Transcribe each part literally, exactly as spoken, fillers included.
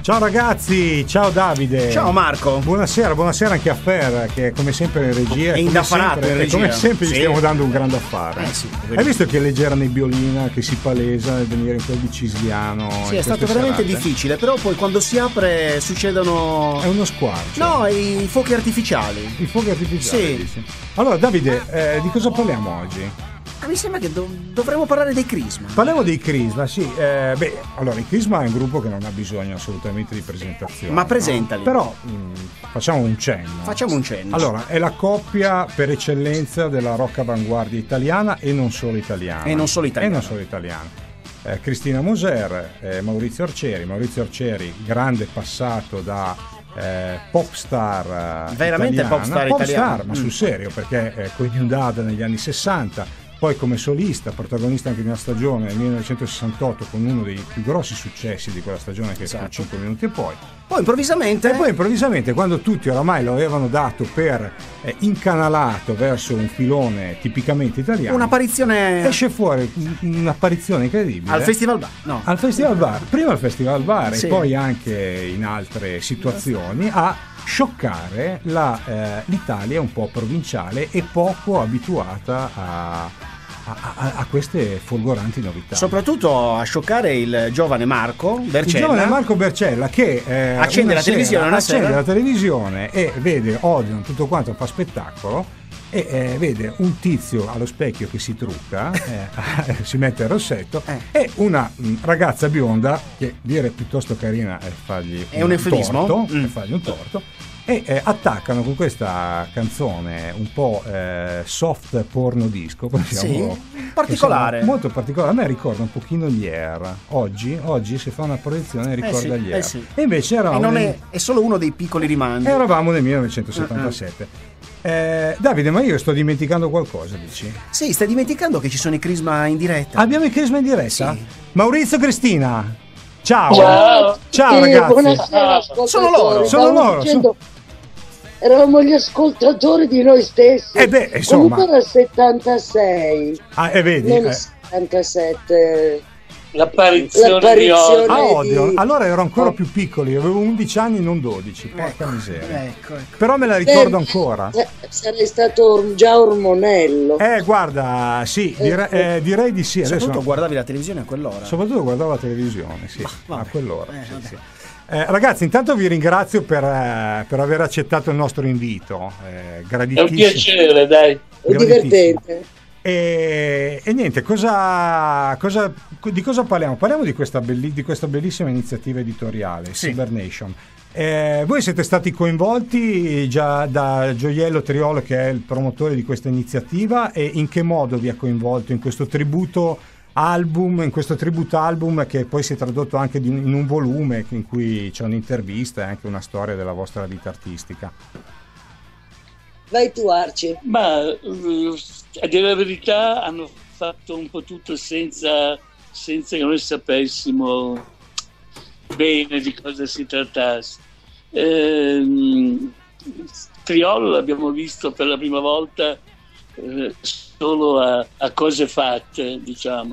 Ciao ragazzi, ciao Davide. Ciao Marco. Buonasera, buonasera anche a Fer, che come sempre in regia. È indaffarato in regia. Come sempre gli sì. stiamo dando un grande affare. Eh sì, Hai visto che leggera nebbiolina che si palesa nel venire in quel di Cisliano? Sì, è stato veramente serate. difficile, però poi quando si apre succedono... È uno squarcio. No, i fuochi artificiali. I fuochi artificiali, sì. dici? Allora Davide, eh, di cosa parliamo oggi? Ah, mi sembra che dov- dovremmo parlare dei Crisma. Parliamo dei Crisma, sì. Eh, beh, allora, i Crisma è un gruppo che non ha bisogno assolutamente di presentazione. Ma presentali. No? Però mh, facciamo un cenno. Facciamo un cenno. Allora, è la coppia per eccellenza della rock avanguardia italiana e non solo italiana. E non solo italiana. E non solo italiana. Eh, Cristina Moser, eh, Maurizio Arcieri. Maurizio Arcieri, grande passato da eh, pop star veramente italiana. pop star pop italiana. Star, ma mm. sul serio, perché eh, con i New Dada negli anni sessanta. Poi come solista, protagonista anche di una stagione nel millenovecentosessantotto con uno dei più grossi successi di quella stagione che esatto. è cinque minuti e poi. Poi improvvisamente... E poi improvvisamente, quando tutti oramai lo avevano dato per eh, incanalato verso un filone tipicamente italiano, un'apparizione... esce fuori un'apparizione incredibile. Al Festival Bar, no. Al Festival Bar, prima al Festival Bar sì. e poi anche in altre situazioni, a scioccare la, eh, l'Italia un po' provinciale e poco abituata a... A, a queste folgoranti novità. Soprattutto a scioccare il giovane Marco Bercella. Il giovane Marco Bercella che eh, accende la sera, televisione una accende sera. la televisione e vede Odeon, tutto quanto fa spettacolo e eh, vede un tizio allo specchio che si trucca, eh, si mette il rossetto eh. e una mh, ragazza bionda che dire piuttosto carina è fargli è un, un eufemismo torto, mm. è fargli un torto. E eh, attaccano con questa canzone un po' eh, soft porno disco, possiamo, sì, particolare, possiamo, molto particolare. A me ricorda un pochino gli Air. Oggi, oggi se fa una proiezione ricorda eh sì, gli Air. Eh sì. E invece eravamo e non nel, è, è solo uno dei piccoli rimandi. Eravamo nel millenovecentosettantasette. Uh-huh. Eh, Davide, ma io sto dimenticando qualcosa, dici? Sì, stai dimenticando che ci sono i Crisma in diretta. Abbiamo i Crisma in diretta? Sì. Maurizio, Cristina. Ciao. Ciao, Ciao sì, ragazzi. Buonasera, sono loro. Sono loro. Dicendo, eravamo gli ascoltatori di noi stessi. Eh beh, insomma. Comunque era settantasei. Ah, e vedi? Non Eh. settantasette. L'apparizione, L'apparizione di Ah, di- Odeon. Allora ero ancora Oh. più piccoli, avevo undici anni, non dodici. Porca ecco, miseria. Ecco, ecco. Però me la ricordo Eh, ancora. eh, Sarei stato or- già ormonello. Eh, guarda, sì, dire- eh, direi di sì. Adesso Soprattutto guardavi la televisione a quell'ora. Soprattutto guardavo la televisione, sì, vabbè. a quell'ora. Eh, sì, vabbè. sì. Eh, ragazzi, intanto vi ringrazio per, eh, per aver accettato il nostro invito. Eh, è graditissimo. un piacere, dai. È divertente. E, e niente, cosa, cosa, di cosa parliamo? Parliamo di questa, belli, di questa bellissima iniziativa editoriale, sì. Cybernation. Eh, voi siete stati coinvolti già da Gioiello Triolo, che è il promotore di questa iniziativa, e in che modo vi ha coinvolto in questo tributo album, in questo tribute album che poi si è tradotto anche di, in un volume in cui c'è un'intervista e anche una storia della vostra vita artistica? Vai tu, Arci. Ma uh, a dire la verità hanno fatto un po' tutto senza, senza che noi sapessimo bene di cosa si trattasse. Ehm, Triolo l'abbiamo visto per la prima volta eh, solo a, a cose fatte, diciamo.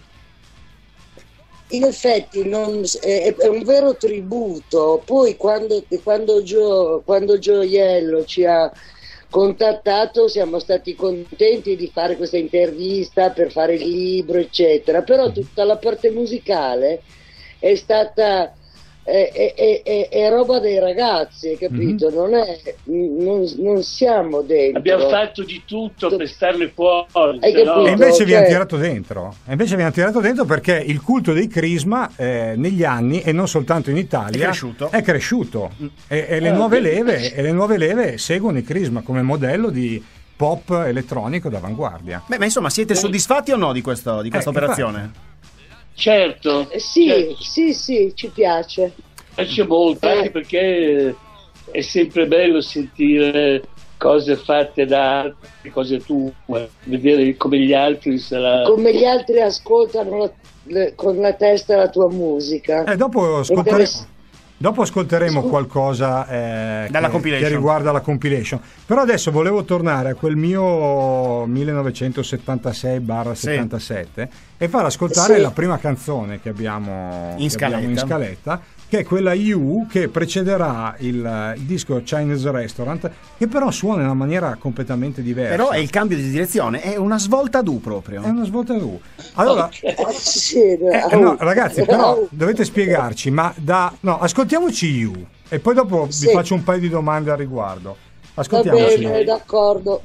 In effetti non- è, è un vero tributo. Poi quando, quando, Gio, quando Gioiello ci ha contattato siamo stati contenti di fare questa intervista per fare il libro, eccetera. Però tutta la parte musicale è stata è, è, è, è roba dei ragazzi, hai capito? Mm-hmm. Non è non, non siamo dentro. Abbiamo fatto di tutto per starne fuori. Hai però- capito? E invece vi cioè- hanno tirato dentro. E invece vi hanno tirato dentro perché il culto dei Crisma eh, negli anni, e non soltanto in Italia, È cresciuto. È cresciuto. E, e le Ah, nuove ok. leve, e le nuove leve seguono i Crisma come modello di pop elettronico d'avanguardia. Beh, ma insomma, siete soddisfatti o no di, questo, di questa Eh, operazione? Certo, Eh, Sì, certo. sì, sì, ci piace. piace molto, anche perché è sempre bello sentire cose fatte da altri, cose tue, vedere come gli altri sarà. Come gli altri ascoltano la- le- con la testa la tua musica. E dopo ascoltere- Interess- dopo ascolteremo qualcosa eh, Dalla che, compilation. che riguarda la compilation. Però adesso volevo tornare a quel mio millenovecentosettantasei settantasette e far ascoltare Sì. la prima canzone che abbiamo In che abbiamo in scaletta. scaletta, che è quella U che precederà il, il disco Chinese Restaurant, che però suona in una maniera completamente diversa. Però è il cambio di direzione, è una svolta ad U proprio. È una svolta ad U. Allora, Eh, sì, eh, no, ragazzi, però dovete spiegarci, ma da no, ascoltiamoci U e poi dopo Sì. vi faccio un paio di domande al riguardo. Va Ascoltiamoci. bene, d'accordo.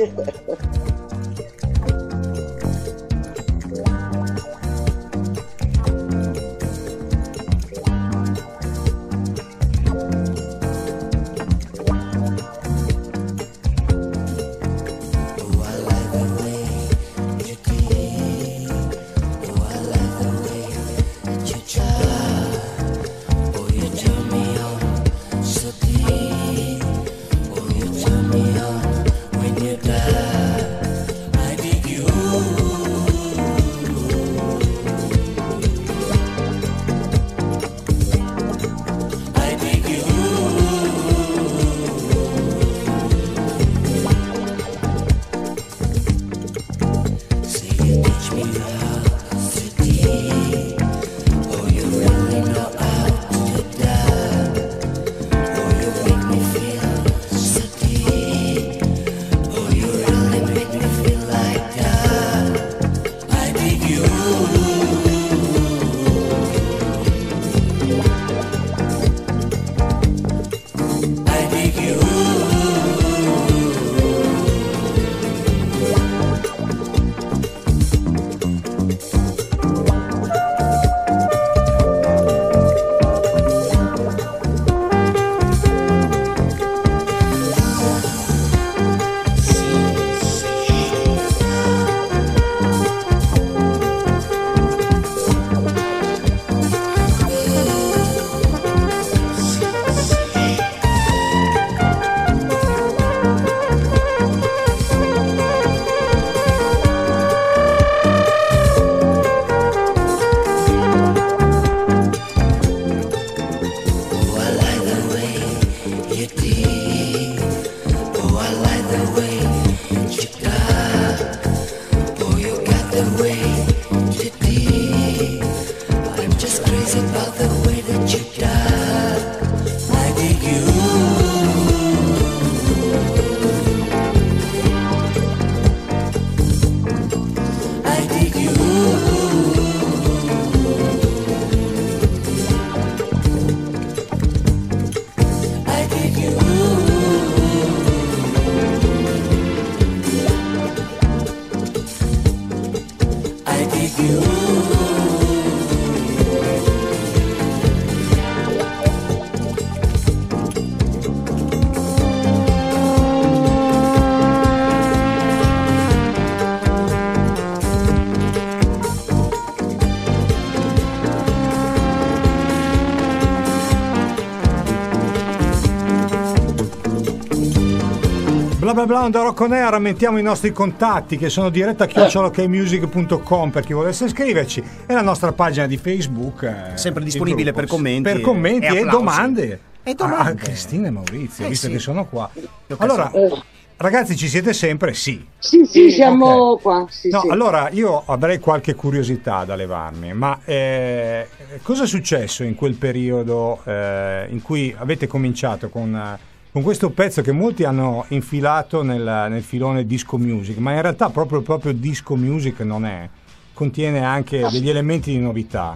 Bla bla bla on the Rock On Air, rammentiamo i nostri contatti che sono diretta chiocciola ok music punto com per chi volesse scriverci, e la nostra pagina di Facebook eh, sempre disponibile per commenti per commenti e, e, e domande, e domande a Cristina e Maurizio, eh, visto sì. che sono qua. Allora, ragazzi, ci siete sempre? Sì. Sì, sì, siamo Ok. qua. Sì, No, sì. allora io avrei qualche curiosità da levarmi, ma eh, cosa è successo in quel periodo eh, in cui avete cominciato con, eh, con questo pezzo che molti hanno infilato nel, nel filone disco music, ma in realtà proprio, proprio disco music non è, contiene anche degli elementi di novità.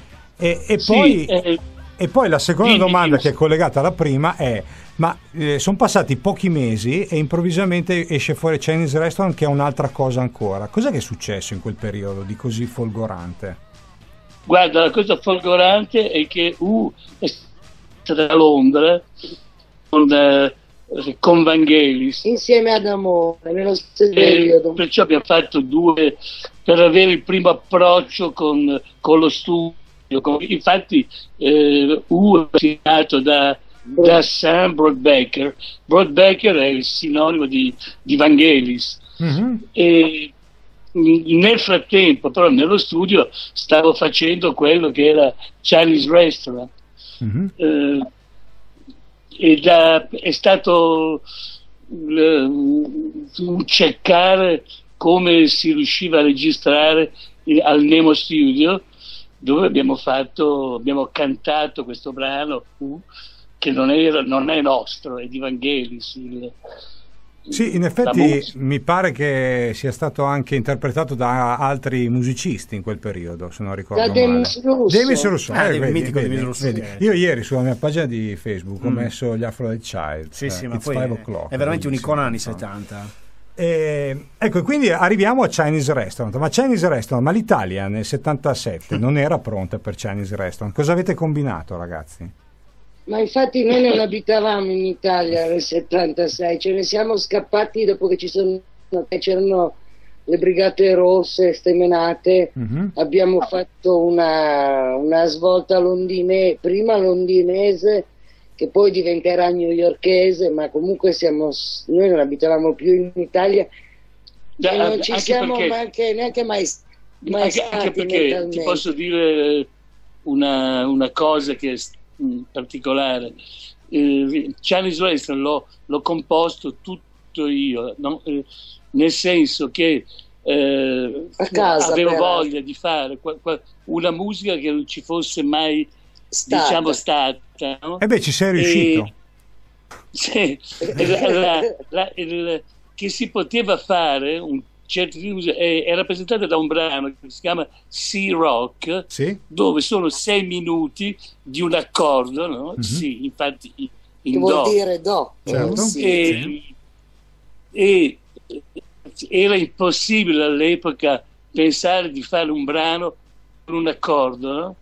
E, e, Sì, poi, eh, e poi la seconda dimmi, domanda dimmi. che è collegata alla prima è: ma eh, sono passati pochi mesi e improvvisamente esce fuori Chinese Restaurant, che è un'altra cosa ancora. Cos'è che è successo in quel periodo di così folgorante? Guarda, la cosa folgorante è che U è stata a Londra con, eh, con Vangelis. Insieme ad Amore, nello stesso E periodo. perciò abbiamo fatto due per avere il primo approccio con, con lo studio. Con- infatti eh, U è nato da, da Sam Broadbaker. Broadbaker è il sinonimo di, di Vangelis. Mhm. E nel frattempo, però, nello studio stavo facendo quello che era Chinese Restaurant. Mhm. Eh, ed ha- è stato eh, un cercare come si riusciva a registrare eh, al Nemo Studio, dove abbiamo fatto, abbiamo cantato questo brano uh, che non, era, non è nostro, è di Vangelis. Il, Sì, in effetti mi pare che sia stato anche interpretato da altri musicisti in quel periodo, se non ricordo da male. Demis Russo. Demis Russo, Ah, eh, il vedi, mitico vedi, Demis Russo, vedi. eh. Io ieri sulla mia pagina di Facebook ho Mm. messo gli Aphrodite Child. Sì, sì, eh, ma It's poi Five è, O'Clock, è veramente bellissimo. un'icona anni settanta. E, ecco, e quindi arriviamo a Chinese Restaurant. Ma Chinese Restaurant, ma l'Italia nel settantasette non era pronta per Chinese Restaurant. Cosa avete combinato, ragazzi? Ma infatti noi non abitavamo in Italia nel settantasei, ce ne siamo scappati dopo che ci sono, che c'erano le Brigate Rosse stemenate. Mm-hmm. Abbiamo fatto una, una svolta londinese, prima londinese che poi diventerà newyorkese, ma comunque siamo, noi non abitavamo più in Italia e non ci anche siamo perché, neanche, neanche mai, mai anche, stati anche perché mentalmente. ti posso dire una, una cosa che è mh, particolare. eh, Chinese Restaurant l'ho, l'ho composto tutto io, no? Eh, nel senso che eh, A casa, avevo però. voglia di fare qua- qua- una musica che non ci fosse mai Stata. diciamo stata, no? E beh, ci sei riuscito. E- sì, la- la- la- il- che si poteva fare un certo tipo di- è, è rappresentata da un brano che si chiama Sea Rock, Sì? dove sono sei minuti di un accordo, no? Mhm. Sì, infatti in Che vuol do. dire do. Certo. Sì. E, e era impossibile all'epoca pensare di fare un brano con un accordo, no?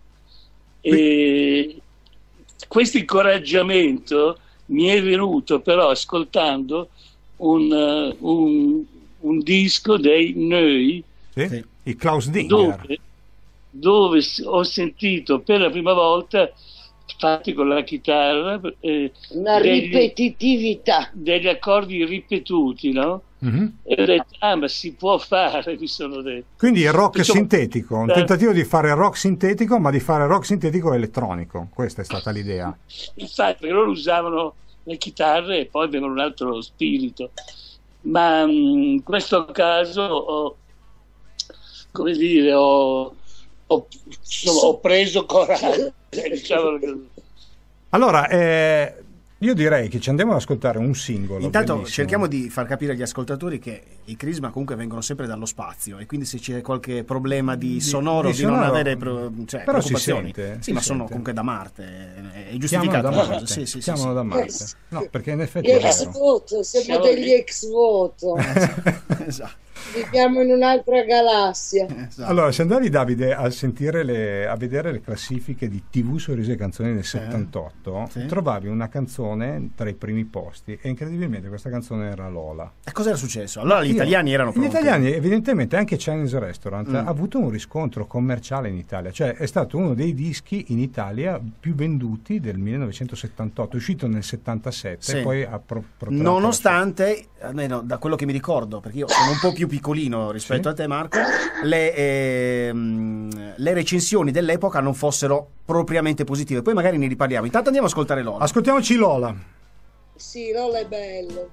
E questo incoraggiamento mi è venuto però ascoltando un, uh, un, un disco dei Neu, Sì? Sì. Il Klaus Dinger. dove, dove s- ho sentito per la prima volta, fatti con la chitarra, eh, Una degli- ripetitività. degli accordi ripetuti, no? Mhm. E ho detto, ah, ma si può fare, mi sono detto. Quindi il rock Insomma, sintetico, un eh, tentativo di fare rock sintetico, ma di fare rock sintetico elettronico. Questa è stata l'idea. Infatti, perché loro usavano le chitarre e poi avevano un altro spirito. Ma mh, in questo caso ho, come dire, ho, ho, insomma, ho preso coraggio. diciamo così. Allora, eh, io direi che ci andiamo ad ascoltare un singolo. Intanto bellissimo. cerchiamo di far capire agli ascoltatori che i Crisma comunque vengono sempre dallo spazio e quindi se c'è qualche problema di, Di- sonoro di di, non sonoro, avere pro- cioè, però si preoccupazioni. sente, sì, si ma sono sente. comunque da Marte, è Chiamano giustificato. da la Marte. cosa. Sì, sì, sì, Chiamano sì. da Marte. Eh, sì. No, perché in Gli effetti è ex vero. voto, siamo Siamo degli lì. ex voto, Esatto, viviamo in un'altra galassia. esatto. Allora, se andavi, Davide, a sentire le, a vedere le classifiche di T V Sorrisi e Canzoni nel settantotto, Sì. trovavi una canzone tra i primi posti e incredibilmente questa canzone era Lola. E cosa era successo? Allora gli Io- italiani erano Gli pronti. italiani, evidentemente, anche Chinese Restaurant Mm. ha avuto un riscontro commerciale in Italia, cioè è stato uno dei dischi in Italia più venduti del millenovecentosettantotto, uscito nel settantasette, Sì. poi ha pro- protratto Nonostante, almeno da quello che mi ricordo, perché io sono un po' più piccolino rispetto Sì. a te Marco, le, ehm, le recensioni dell'epoca non fossero propriamente positive. Poi magari ne riparliamo. Intanto andiamo ad ascoltare la- Lola. Ascoltiamoci Lola. Sì, Lola è bello.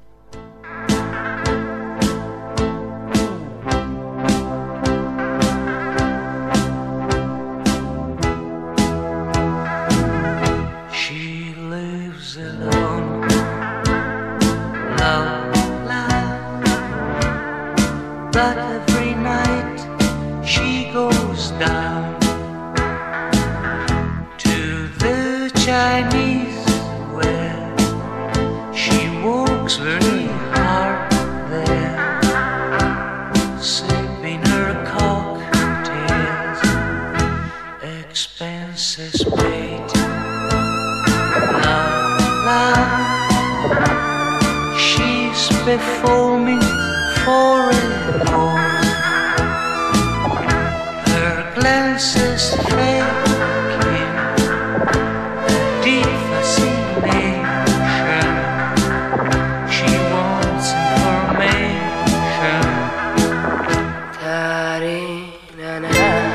She lives alone, love, love. But every night she goes down to the Chinese where she works very hard there, sipping her cocktails, expenses paid. Love, love, she's performing for a cause. Her glances faking a deep fascination. She wants information. Ta-dee-na-na.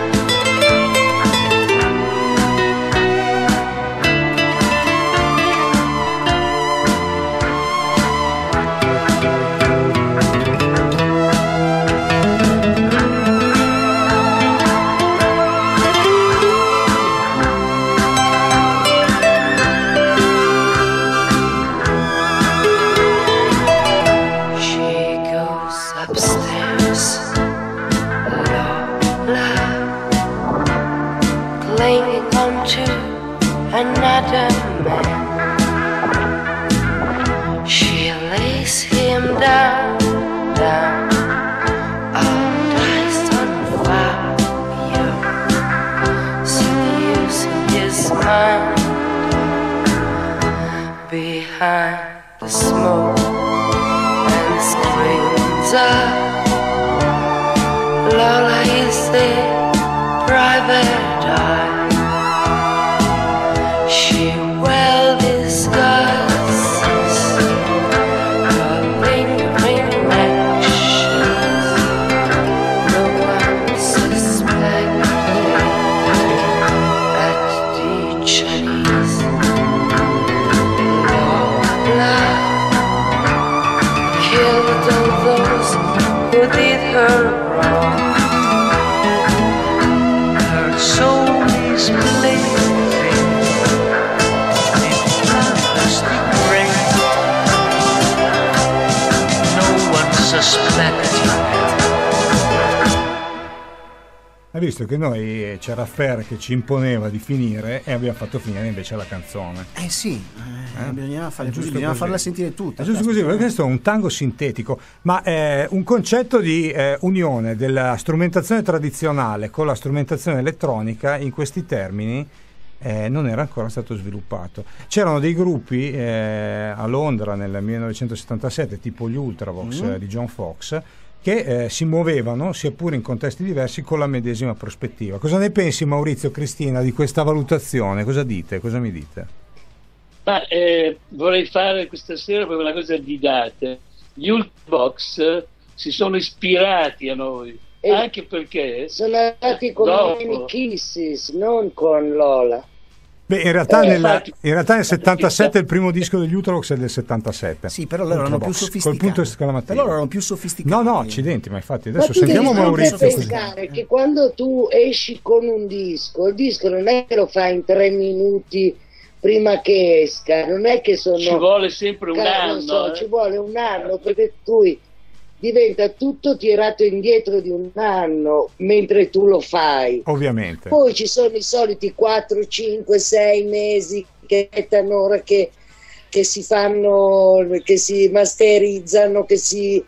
another man. She lays him down, down, all diced on fire, seducing his mind behind the smoke and screams out, Lola is the private eye. She well disguises her lingering actions. No one suspected at the Chinese Lola killed all those who did her wrong. Her soul is bleeding in plastic rain. No one suspected. Hai visto che noi eh, c'era Fer che ci imponeva di finire e abbiamo fatto finire invece la canzone. Eh sì, eh, Eh? bisognava, fare È così, giusto bisognava così. farla sentire tutta. È giusto così, perché questo è un tango sintetico, ma è un concetto di eh, unione della strumentazione tradizionale con la strumentazione elettronica in questi termini eh, non era ancora stato sviluppato. C'erano dei gruppi eh, a Londra nel millenovecentosettantasette, tipo gli Ultravox Mm. eh, di John Fox, che eh, si muovevano, sia pure in contesti diversi, con la medesima prospettiva. Cosa ne pensi, Maurizio, Cristina, di questa valutazione? Cosa dite? Cosa mi dite? Ma eh, vorrei fare questa sera proprio una cosa di date. Gli Ultravox eh, si sono ispirati a noi, E anche perché sono andati con dopo- i Kisses, non con Lola. Beh, in realtà, Eh, nel, infatti- in realtà nel settantasette il primo disco degli Ultravox è del settantasette. Sì, però loro erano più Ultravox, sofisticati. Col punto esclamativo. Però loro erano più sofisticati. No, no, accidenti, ma infatti Ma adesso tu devi sentiamo sempre Maurizio così. pensare che quando tu esci con un disco, il disco non è che lo fai in tre minuti prima che esca, non è che sono... ci vuole sempre un Ca- anno. non so, eh. ci vuole un anno perché tu diventa tutto tirato indietro di un anno mentre tu lo fai. Ovviamente. Poi ci sono i soliti quattro, cinque, sei mesi che mettano ora che, che si fanno, che si masterizzano, che si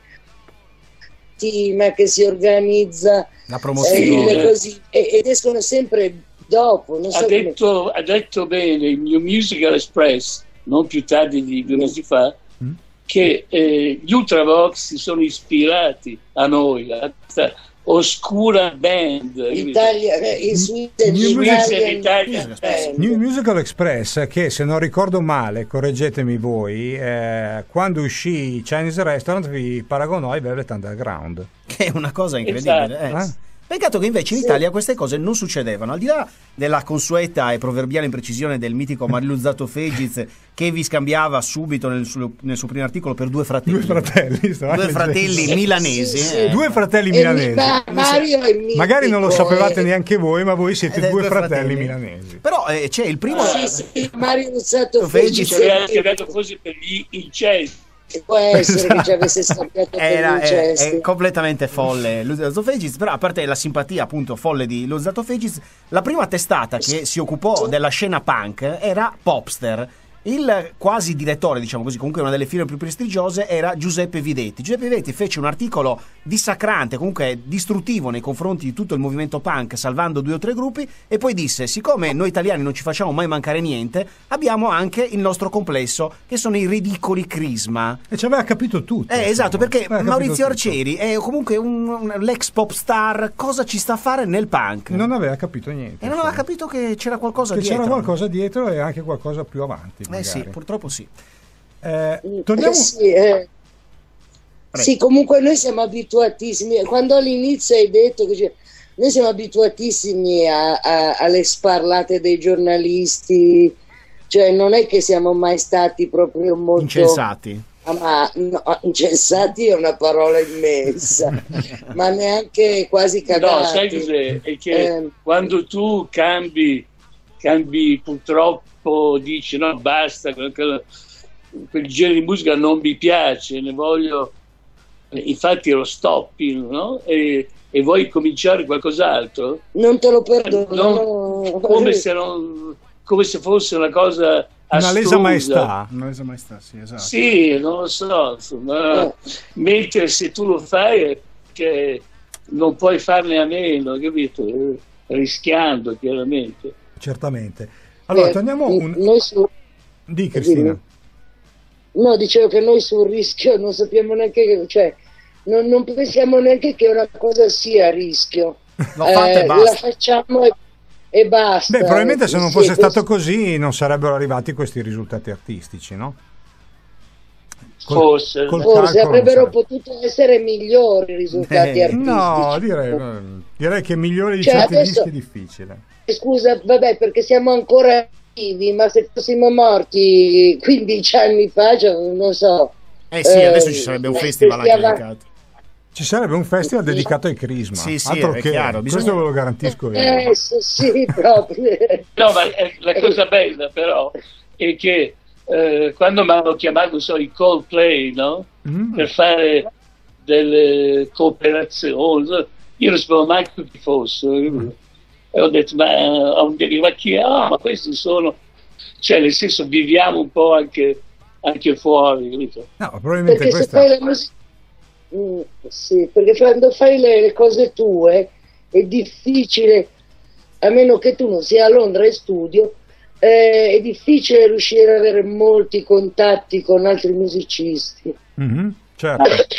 stima, che si organizza La eh, promozione. le così, e- ed escono sempre dopo. Non so ha, come- detto, ha detto bene il New Musical Express, non più tardi di due mesi fa, Mm. che eh, gli Ultravox si sono ispirati a noi, a questa oscura band. Italia, eh, in Sweden, New Italian Italian Band. New Musical Express, che se non ricordo male, correggetemi voi, eh, quando uscì Chinese Restaurant vi paragonò ai Velvet Underground. Che è una cosa incredibile. Esatto. eh. Eh? Peccato che invece in Sì. Italia queste cose non succedevano. Al di là della consueta e proverbiale imprecisione del mitico Marilu Zato Fegiz, che vi scambiava subito nel suo, nel suo primo articolo per due fratelli. Due fratelli, stavo Due leggendo. fratelli milanesi. Sì, sì. eh. Due fratelli E milanesi. ma- Mario è mitico, Magari non lo sapevate eh. neanche voi, ma voi siete Eh, due, due fratelli, fratelli. milanesi. Però eh, c'è il primo. Sì, sì, Mario Luzzato Fegi Fegi Ci aveva scambiato forse per gli incesti. può essere Esatto. che ci avesse scambiato per Era, è, l'incesto. è completamente folle lo Zato Fegiz, però a parte la simpatia appunto folle di lo Zato Fegiz, la prima testata che si occupò della scena punk era Popster. Il quasi direttore, diciamo così, comunque una delle firme più prestigiose, era Giuseppe Videtti. Giuseppe Videtti fece un articolo dissacrante, comunque distruttivo nei confronti di tutto il movimento punk, salvando due o tre gruppi, e poi disse: siccome noi italiani non ci facciamo mai mancare niente, abbiamo anche il nostro complesso, che sono i ridicoli Crisma. E ci aveva capito tutto. Eh, esatto, insomma. perché Aveva capito Maurizio tutto. Arcieri è comunque un, un- l'ex pop star, cosa ci sta a fare nel punk? Non aveva capito niente. e non aveva insomma. capito che c'era qualcosa che dietro. c'era qualcosa dietro e anche qualcosa più avanti. Eh sì, magari. purtroppo sì. Eh, Eh, torniamo. sì, eh. Sì, comunque noi siamo abituatissimi. Quando all'inizio hai detto che c'è- noi siamo abituatissimi a- a- alle sparlate dei giornalisti, cioè non è che siamo mai stati proprio molto Incensati. Ah, ma no, incensati è una parola immensa, ma neanche quasi cagati. No, sai cos'è? È che Eh, quando tu cambi, cambi purtroppo, dici no, basta, quel, quel- quel genere di musica non mi piace, ne voglio, infatti lo stoppi, no? E, e vuoi cominciare qualcos'altro? non te lo perdono. Non- come se non come se fosse una cosa una lesa astrusa. maestà. Una lesa maestà, sì, esatto. Sì, non lo so, insomma, mentre se tu lo fai che non puoi farne a meno, capito? Rischiando, chiaramente. Certamente. Allora, Eh, torniamo un... noi su- Di Cristina. No, dicevo che noi sul rischio non sappiamo neanche che, cioè, non, non pensiamo neanche che una cosa sia a rischio. L'ho fatta e Eh, basta. La facciamo e, e basta. Beh, probabilmente se non Sì, fosse questo- stato così non sarebbero arrivati questi risultati artistici, no? Col- Forse. col Forse calcolo non avrebbero sarebbe. potuto essere migliori i risultati Eh, artistici. No, direi, direi che migliore di Cioè, certi adesso- dischi è difficile. Scusa, vabbè, perché siamo ancora vivi, ma se fossimo morti quindici anni fa, cioè, non so. Eh sì, Eh, adesso ci sarebbe un eh, festival si anche avanti. dedicato. Ci sarebbe un festival dedicato ai Crisma. Sì, sì, altro è che chiaro, questo bisogna- ve lo garantisco io. Eh, sì, sì, proprio. No, ma eh, la cosa bella però è che eh, quando mi hanno chiamato, so, i Coldplay, no? Mm. Per fare delle cooperazioni, io non sapevo mai chi fossero. E ho detto, ma, ho detto, ma chi è? Ah, ma questi sono... Cioè, nel senso, viviamo un po' anche, anche fuori, capito? No, probabilmente Perché se questa... fai la musica... Mm, sì, perché quando fai le, le cose tue è difficile, a meno che tu non sia a Londra in studio, eh, è difficile riuscire ad avere molti contatti con altri musicisti. Mhm, certo.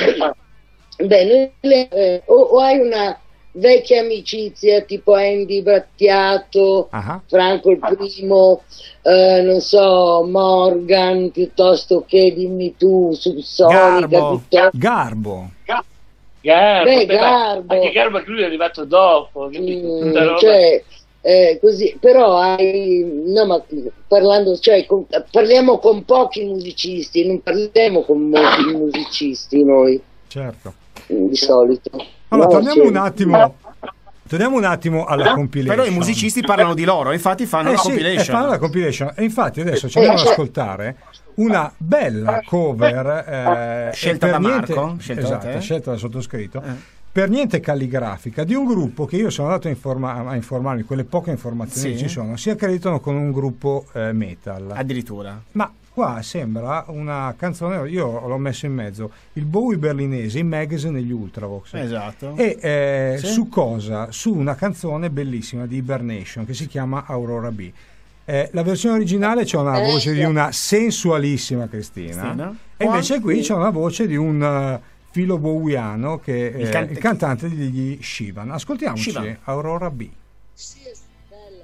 Beh, noi le- eh, o, o hai una vecchia amicizia tipo Andy Battiato, Ah, Franco il primo, eh, non so, Morgan, piuttosto che dimmi tu, Subsonica, Garbo. piuttosto... Garbo. Garbo, Beh, beh, ma Garbo. anche Garbo, che lui è arrivato dopo, capito? Mm, Tutta roba- cioè, eh, così, però hai, no, ma parlando, cioè, con- parliamo con pochi musicisti, non parliamo con molti musicisti noi, Certo. di solito. Allora, No, torniamo cioè- un attimo. Torniamo un attimo alla compilation. Però i musicisti parlano di loro, infatti fanno Eh la sì, compilation. e fanno la compilation. E infatti adesso ci andiamo ad ascoltare una bella cover eh, Scelta e per da niente- Marco, scelta da esatto, te. scelta da sottoscritto, Eh. per niente calligrafica, di un gruppo che io sono andato a, informa- a informarmi, quelle poche informazioni Sì. che ci sono, si accreditano con un gruppo eh, metal. Addirittura. Ma qua sembra una canzone, io l'ho messo in mezzo, il Bowie berlinese, in Magazine negli Ultravox. Esatto. E eh, Sì. su cosa? Su una canzone bellissima di Hibernation che si chiama Aurora B. Eh, la versione originale c'è una Eh, voce sì. di una sensualissima Cristina, Cristina. e invece qui Sì. c'è una voce di un eh, filo bowiano che è Il can- il cantante degli Shivan. Ascoltiamoci Shivan. Aurora B. Sì, è bella.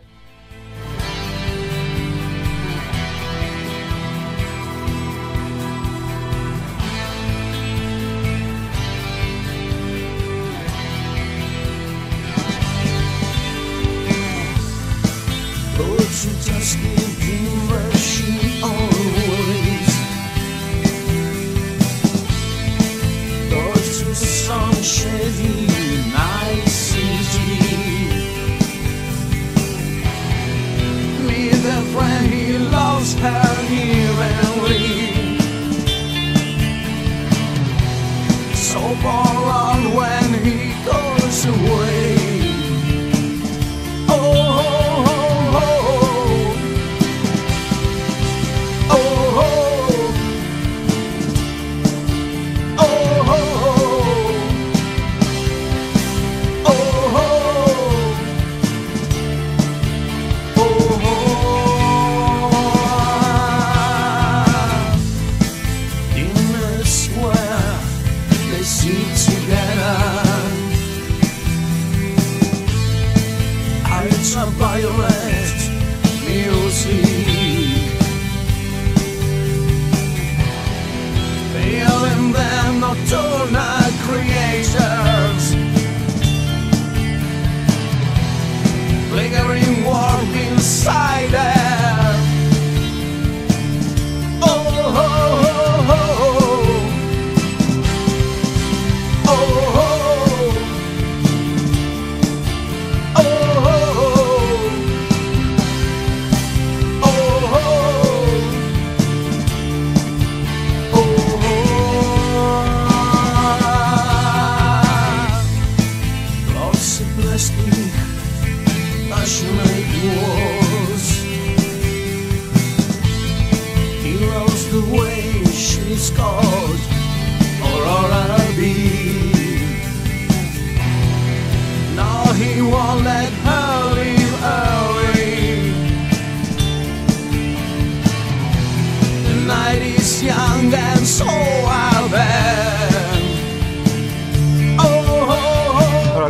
Those who just give dreamer she always. Those who song shady nice easy. Me the friend he loves her evenly. So far on when he goes away. Violet music, feeling them nocturnal creators, flickering warm inside there. Oh, oh, oh, oh, oh, oh, oh. Passionate wars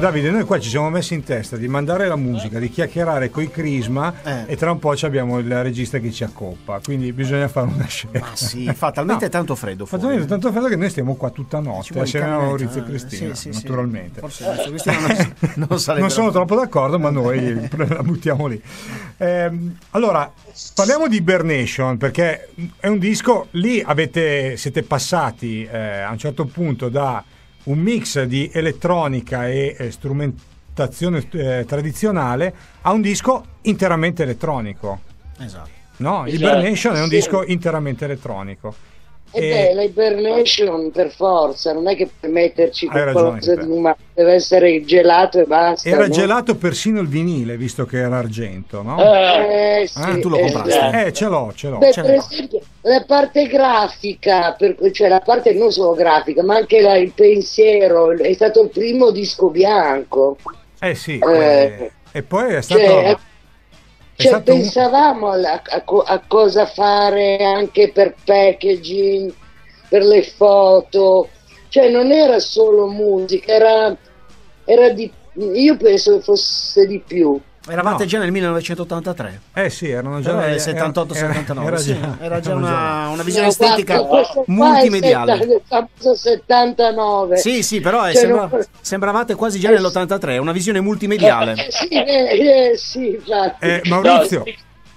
Davide, noi qua ci siamo messi in testa di mandare la musica, di chiacchierare coi Crisma Eh. e tra un po' ci abbiamo il regista che ci accoppa, quindi bisogna fare una scelta. Ma sì, fa talmente No. tanto freddo Fa fuori. talmente tanto freddo che noi stiamo qua tutta Ci notte vuole il assieme a camionetto, Maurizio e eh. Cristina, Sì, sì, sì. naturalmente. Forse Maurizio e Cristina non, non sarebbero- Non sono troppo d'accordo, ma noi la buttiamo lì. Ehm, allora, parliamo di Hibernation, perché è un disco, lì avete, siete passati eh, a un certo punto da un mix di elettronica e eh, strumentazione eh, tradizionale a un disco interamente elettronico. Esatto. No, Esatto, Hibernation è un sì. disco interamente elettronico. E E- beh, la hibernation per forza, non è che puoi metterci Hai ragione qualcosa te. di umano, deve essere gelato e basta. Era no? gelato persino il vinile, visto che era argento, no? Eh, sì, Ah, tu lo compraste? esatto. Eh, ce l'ho, ce l'ho. Beh, ce per l'ho. esempio, la parte grafica, per- cioè la parte non solo grafica, ma anche la- il pensiero, è stato il primo disco bianco. Eh sì, Eh, eh, e poi è stato... Cioè, è cioè, stato un- pensavamo alla- a, co- a cosa fare anche per packaging, per le foto, cioè non era solo musica, era, era di, io penso che fosse di più. Eravate No. già nel millenovecentottantatré. Eh sì, erano già... Però è nel- settantotto era- settantanove. Era, sì, già, era già erano una, una visione No, guarda, estetica questo qua è multimediale. setta- il famoso settantanove. Sì, sì, però è- Cioè, sembra- non- sembravate quasi già Eh, nell'ottantatré, una visione multimediale. Eh, sì, eh, eh, sì, infatti. Eh, Maurizio, No,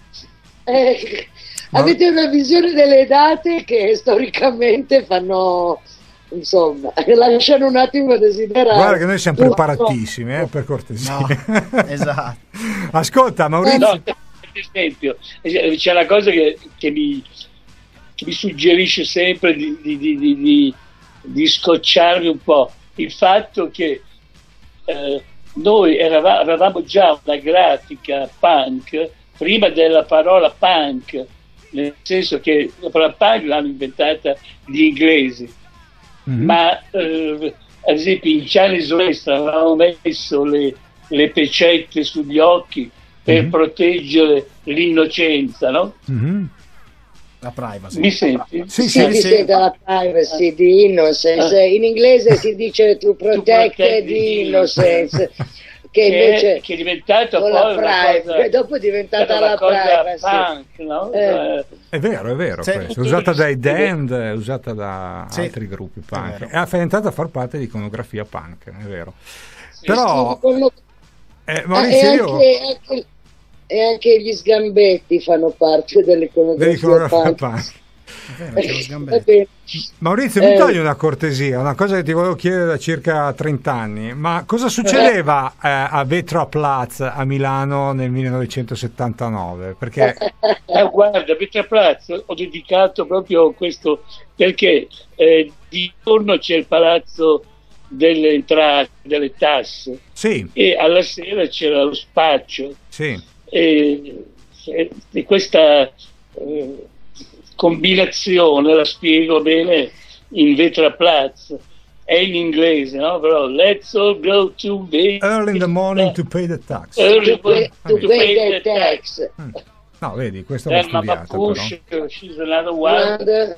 Eh, Ma- avete una visione delle date che storicamente fanno, insomma, lasciano un attimo desiderare. guarda che noi siamo Purtroppo. preparatissimi, eh, per cortesia. No, esatto. Ascolta, Maurizio... no, per esempio, c'è una cosa che, che, mi, che mi suggerisce sempre di, di, di, di, di, di scocciarmi un po', il fatto che eh, noi eravamo, avevamo già una grafica punk prima della parola punk, nel senso che la parola punk l'hanno inventata gli inglesi, Mhm. ma eh, ad esempio in Chinese West avevamo messo le, le pecette sugli occhi per Mhm. proteggere l'innocenza, no? Mhm. La privacy. Mi senti? Sì, Sì, sì, di sì. sì, della privacy, di innocence. In inglese si dice to protect protect the the innocence, che Che, invece che è diventata con poi la una privacy, cosa, dopo è diventata una la cosa privacy. punk, no? Eh. Eh, È vero, è vero Sì. questo. È usata dai Damned, è usata da Sì. altri gruppi punk. vero. È entrata a far parte di iconografia punk, è vero. Sì, Però, Quello- eh, ah, Maurizio, e, io... anche, anche- e anche gli sgambetti fanno parte dell'iconografia dell'iconografia punk. punk. È vero, c'è lo Va sgambetto. bene. Maurizio, mi Eh. togli una cortesia, una cosa che ti volevo chiedere da circa trenta anni. Ma cosa succedeva eh, a Vetra Platz a Milano nel millenovecentosettantanove? Perché Eh, guarda, a Vetraplatz ho dedicato proprio questo perché eh, di giorno c'è il palazzo delle entrate, delle tasse, sì, e alla sera c'era lo spaccio. sì, E, e- e questa eh, combinazione la spiego bene in Vetraplatz. È in inglese, no? Però let's all go to Vetra. early in the morning to pay the tax. Early To pay, to to pay pay the the tax. No, vedi, questo l'ho Then Mama studiato però. Push, she's another one. Another-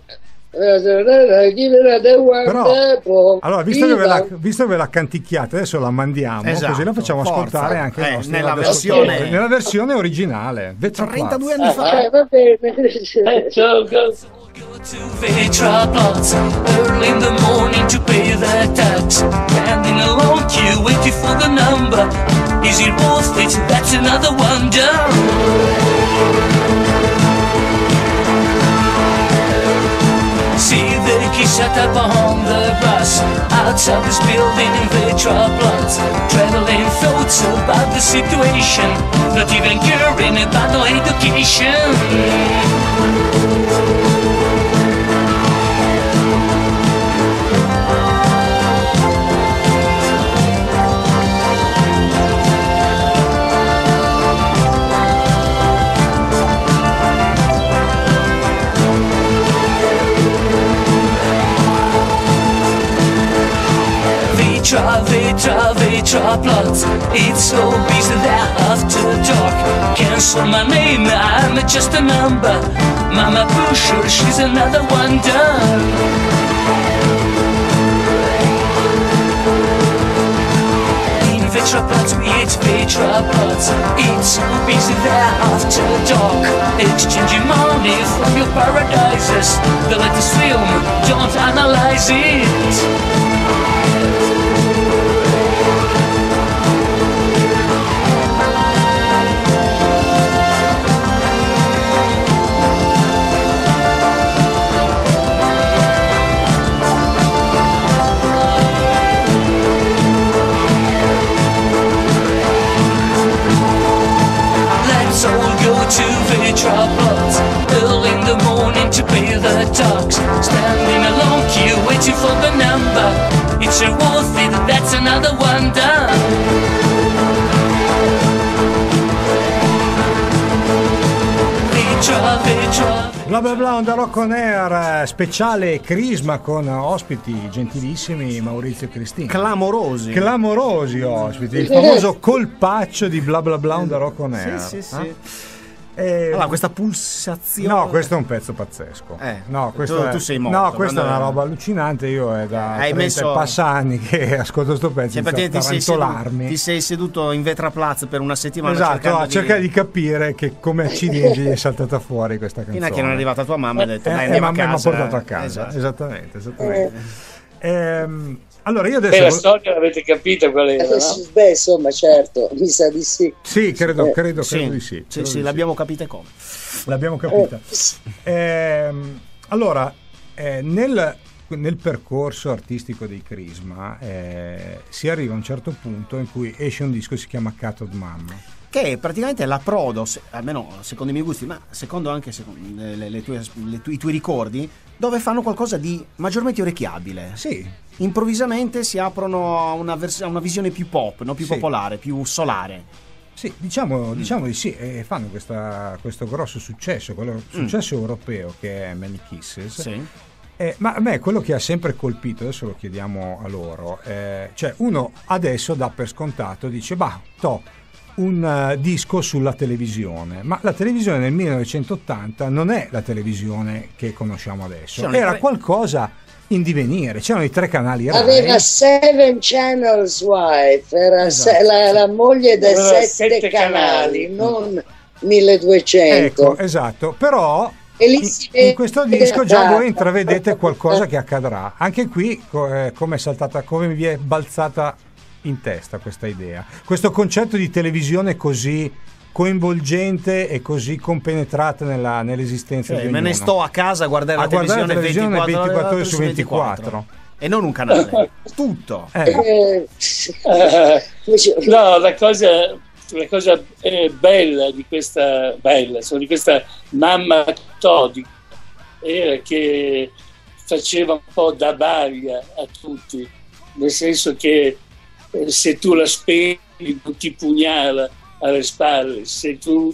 uh, give another one, Però, dopo. allora, visto che, ve la, Viva. visto che ve la canticchiate, adesso la mandiamo, Esatto, così la facciamo forza. ascoltare anche ai Eh, nostri nella radioascoltatori. versione- nella versione originale. Vetra trentadue Platz. anni fa. Eh, va bene. Let's all go. Go to Vetraplatz early in the morning to pay the tax. Standing in a long queue waiting for the number. Is it worth it? That's another wonder. See the kids shut up on the bus outside this building in Vetraplatz. Traveling thoughts about the situation, not even caring about no education. Vetra, Vetra, Vetraplatz. It's so busy there after dark. Cancel my name, I'm just a number. Mama Pusher, she's another wonder. In tetrapods, we eat tetrapods. It's busy there after dark, exchanging money from your paradises. They let us film, don't analyze it. To Vetrapods, early in the morning to pay the tax. Standing a long queue waiting for the number. It's a worth it, that's another one done. Vetra, Vetra. Bla bla bla, Onda Rock on Air, speciale Crisma con ospiti gentilissimi Maurizio e Cristina. Clamorosi. Clamorosi ospiti, il famoso colpaccio di Bla bla bla, Onda Rock on Air. Sì, sì, sì. Eh? E... Allora, questa pulsazione. No, questo è un pezzo pazzesco. Eh, no, questo tu, è... tu sei morto. No, questa è una quando... roba allucinante. Io è da Hai trenta messo... passa anni che ascolto sto pezzo. Cioè, praticamente ti sei, tarantolarmi. seduto, ti sei seduto in Vetraplaz per una settimana. Esatto, a di... cercare di capire che come accidenti gli è saltata fuori questa canzone. Fino a che non è arrivata tua mamma e ha detto: eh, dai, eh, andiamo a mamma mi ha casa. portato a casa. Esatto. Esattamente, esattamente. Eh. Ehm, allora io adesso. Beh, la storia l'avete capita qual era, no? Beh, insomma, certo, mi sa di sì. Sì, credo, Eh. credo, Sì, credo di sì. sì, credo sì, di l'abbiamo capita come. L'abbiamo capita. Eh. Ehm, allora, eh, nel, nel percorso artistico dei Crisma eh, si arriva a un certo punto in cui esce un disco che si chiama Cathode Mamma. Che è praticamente l'approdo, se- almeno secondo i miei gusti, ma secondo anche secondo le, le tue, le tue- i tuoi ricordi, dove fanno qualcosa di maggiormente orecchiabile. Sì, Improvvisamente si aprono a una, vers- a una visione più pop, no? Più Sì. popolare, più solare. sì, diciamo, diciamo di sì, e fanno questa- questo grosso successo, quello successo europeo che è Many Kisses. Sì. Eh, ma a me quello che ha sempre colpito, adesso lo chiediamo a loro, eh, cioè uno adesso dà per scontato, dice bah, to, un uh, disco sulla televisione, ma la televisione nel millenovecentottanta non è la televisione che conosciamo adesso, C'erano i era tre- qualcosa in divenire, c'erano i tre canali Rai. Aveva Seven Channels Wife, era Esatto. se- la, la moglie dei Aveva sette, sette canali, canali. non milleduecento. Ecco, esatto, però E lì in, si vede in questo disco già la- voi intravedete qualcosa che accadrà. Anche qui co- eh, come è saltata, come vi è balzata in testa questa idea, questo concetto di televisione così coinvolgente e così compenetrata nella, nell'esistenza Cioè, di me ognuno. ne sto a casa a guardare A la guardare la televisione, televisione ventiquattro ore su ventiquattro. E non un canale, tutto. Eh, Eh, Eh, invece- no, la cosa, la cosa eh, bella di questa bella, insomma, di questa mamma catodica era che faceva un po' da baglia a tutti, nel senso che eh, se tu la spegni non ti pugnala alle spalle, se tu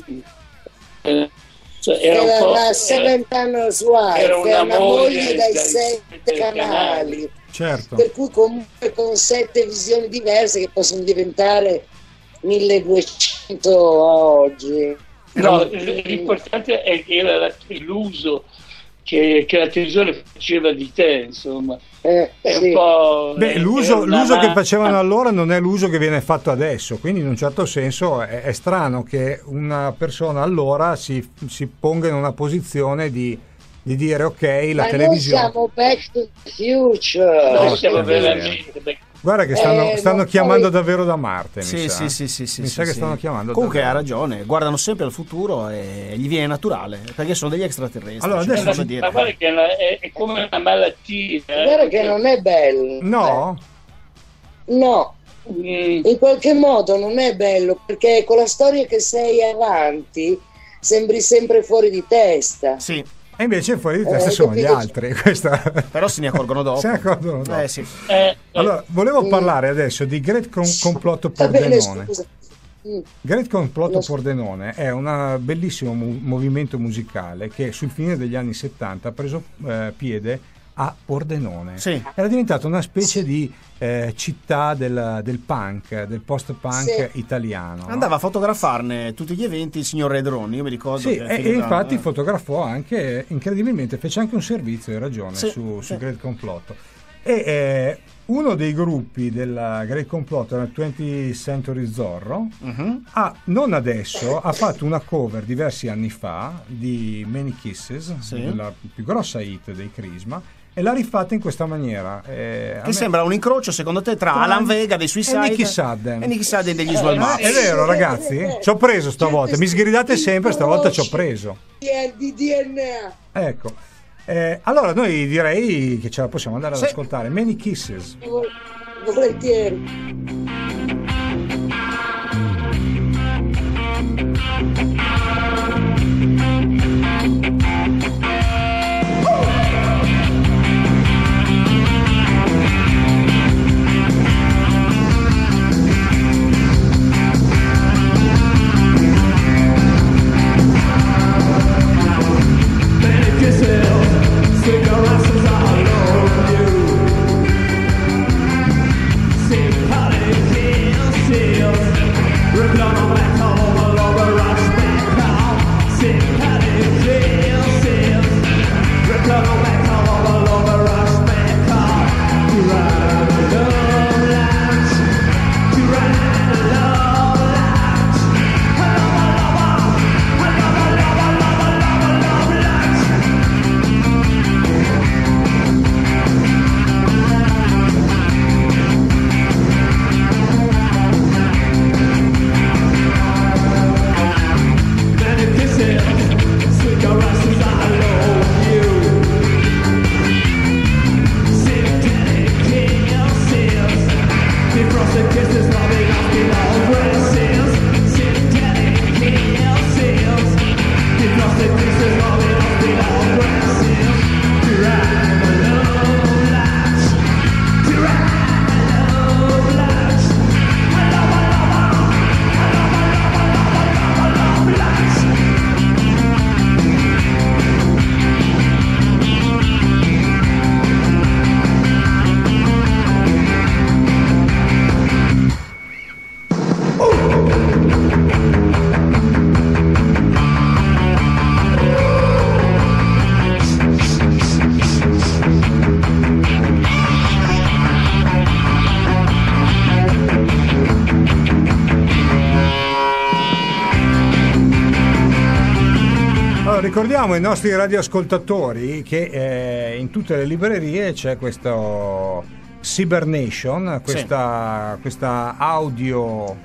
eh, cioè, era un era po' la era- Seven Channels Wife, era era una una moglie moglie dai dai sette sette canali. canali. certo. Per cui comunque con sette visioni diverse che possono diventare milleduecento oggi. No, l'importante è che era la- l'uso che, che la televisione faceva di te, insomma. Eh, È sì. un po'. Beh, è l'uso, una l'uso che ma- facevano allora non è l'uso che viene fatto adesso, quindi in un certo senso è, è strano che una persona allora si, si ponga in una posizione di, di dire ok, la Ma televisione... noi siamo back to the future. Noi No, siamo sì, è vero. veramente. beh, Guarda che stanno, Eh, stanno non chiamando poi- davvero da Marte, mi Sì, sa. sì, sì, sì, sì, Mi sì, sa che sì. stanno chiamando Comunque ha davvero. ragione, guardano sempre al futuro e gli viene naturale, perché sono degli extraterrestri. Allora, c'è adesso poco da ci- dire. Ma guarda che è, una- è- è come una malattia. eh. Guarda che non è bello. No? No, Mm, in qualche modo non è bello perché con la storia che sei avanti sembri sempre fuori di testa. Sì, E invece fuori di testa Eh, sono gli capito? altri. Questa... però se ne accorgono dopo. Se ne accorgono dopo. Eh sì. eh, Allora, volevo Mm. parlare adesso di Great Com- Complotto Va bene, Pordenone. scusa. Mm. Great Complotto Lo so. Pordenone è un bellissimo mu- movimento musicale che sul fine degli anni settanta ha preso eh, piede a Pordenone. Sì. Era diventata una specie di eh, città del, del punk, del post-punk Sì. italiano. no? Andava a fotografarne tutti gli eventi il signor Redroni, io mi ricordo. Sì, che e, e finiva- infatti eh. fotografò anche, incredibilmente, fece anche un servizio, hai ragione, Sì, su, su sì. Great Complotto. E eh, uno dei gruppi della Great Complot nel twentieth Century Zorro Mhm. ha, non adesso, ha fatto una cover diversi anni fa di Many Kisses, Sì. la più grossa hit dei Crisma, e l'ha rifatta in questa maniera. Eh, a Che me- sembra un incrocio, secondo te, tra Tra- Alan Vega dei Suicide e Nicky Sudden. e Nicky Sudden degli Swell Eh, Maps. È vero, ragazzi? Ci ho preso stavolta. Mi sgridate sempre, stavolta ci ho preso. Di D N A. Ecco. Eh, allora noi direi che ce la possiamo andare ad Sì. ascoltare. Many Kisses. Vol- Volentieri. Ricordiamo ai nostri radioascoltatori che eh, in tutte le librerie c'è questo Cybernation, questa, questa audio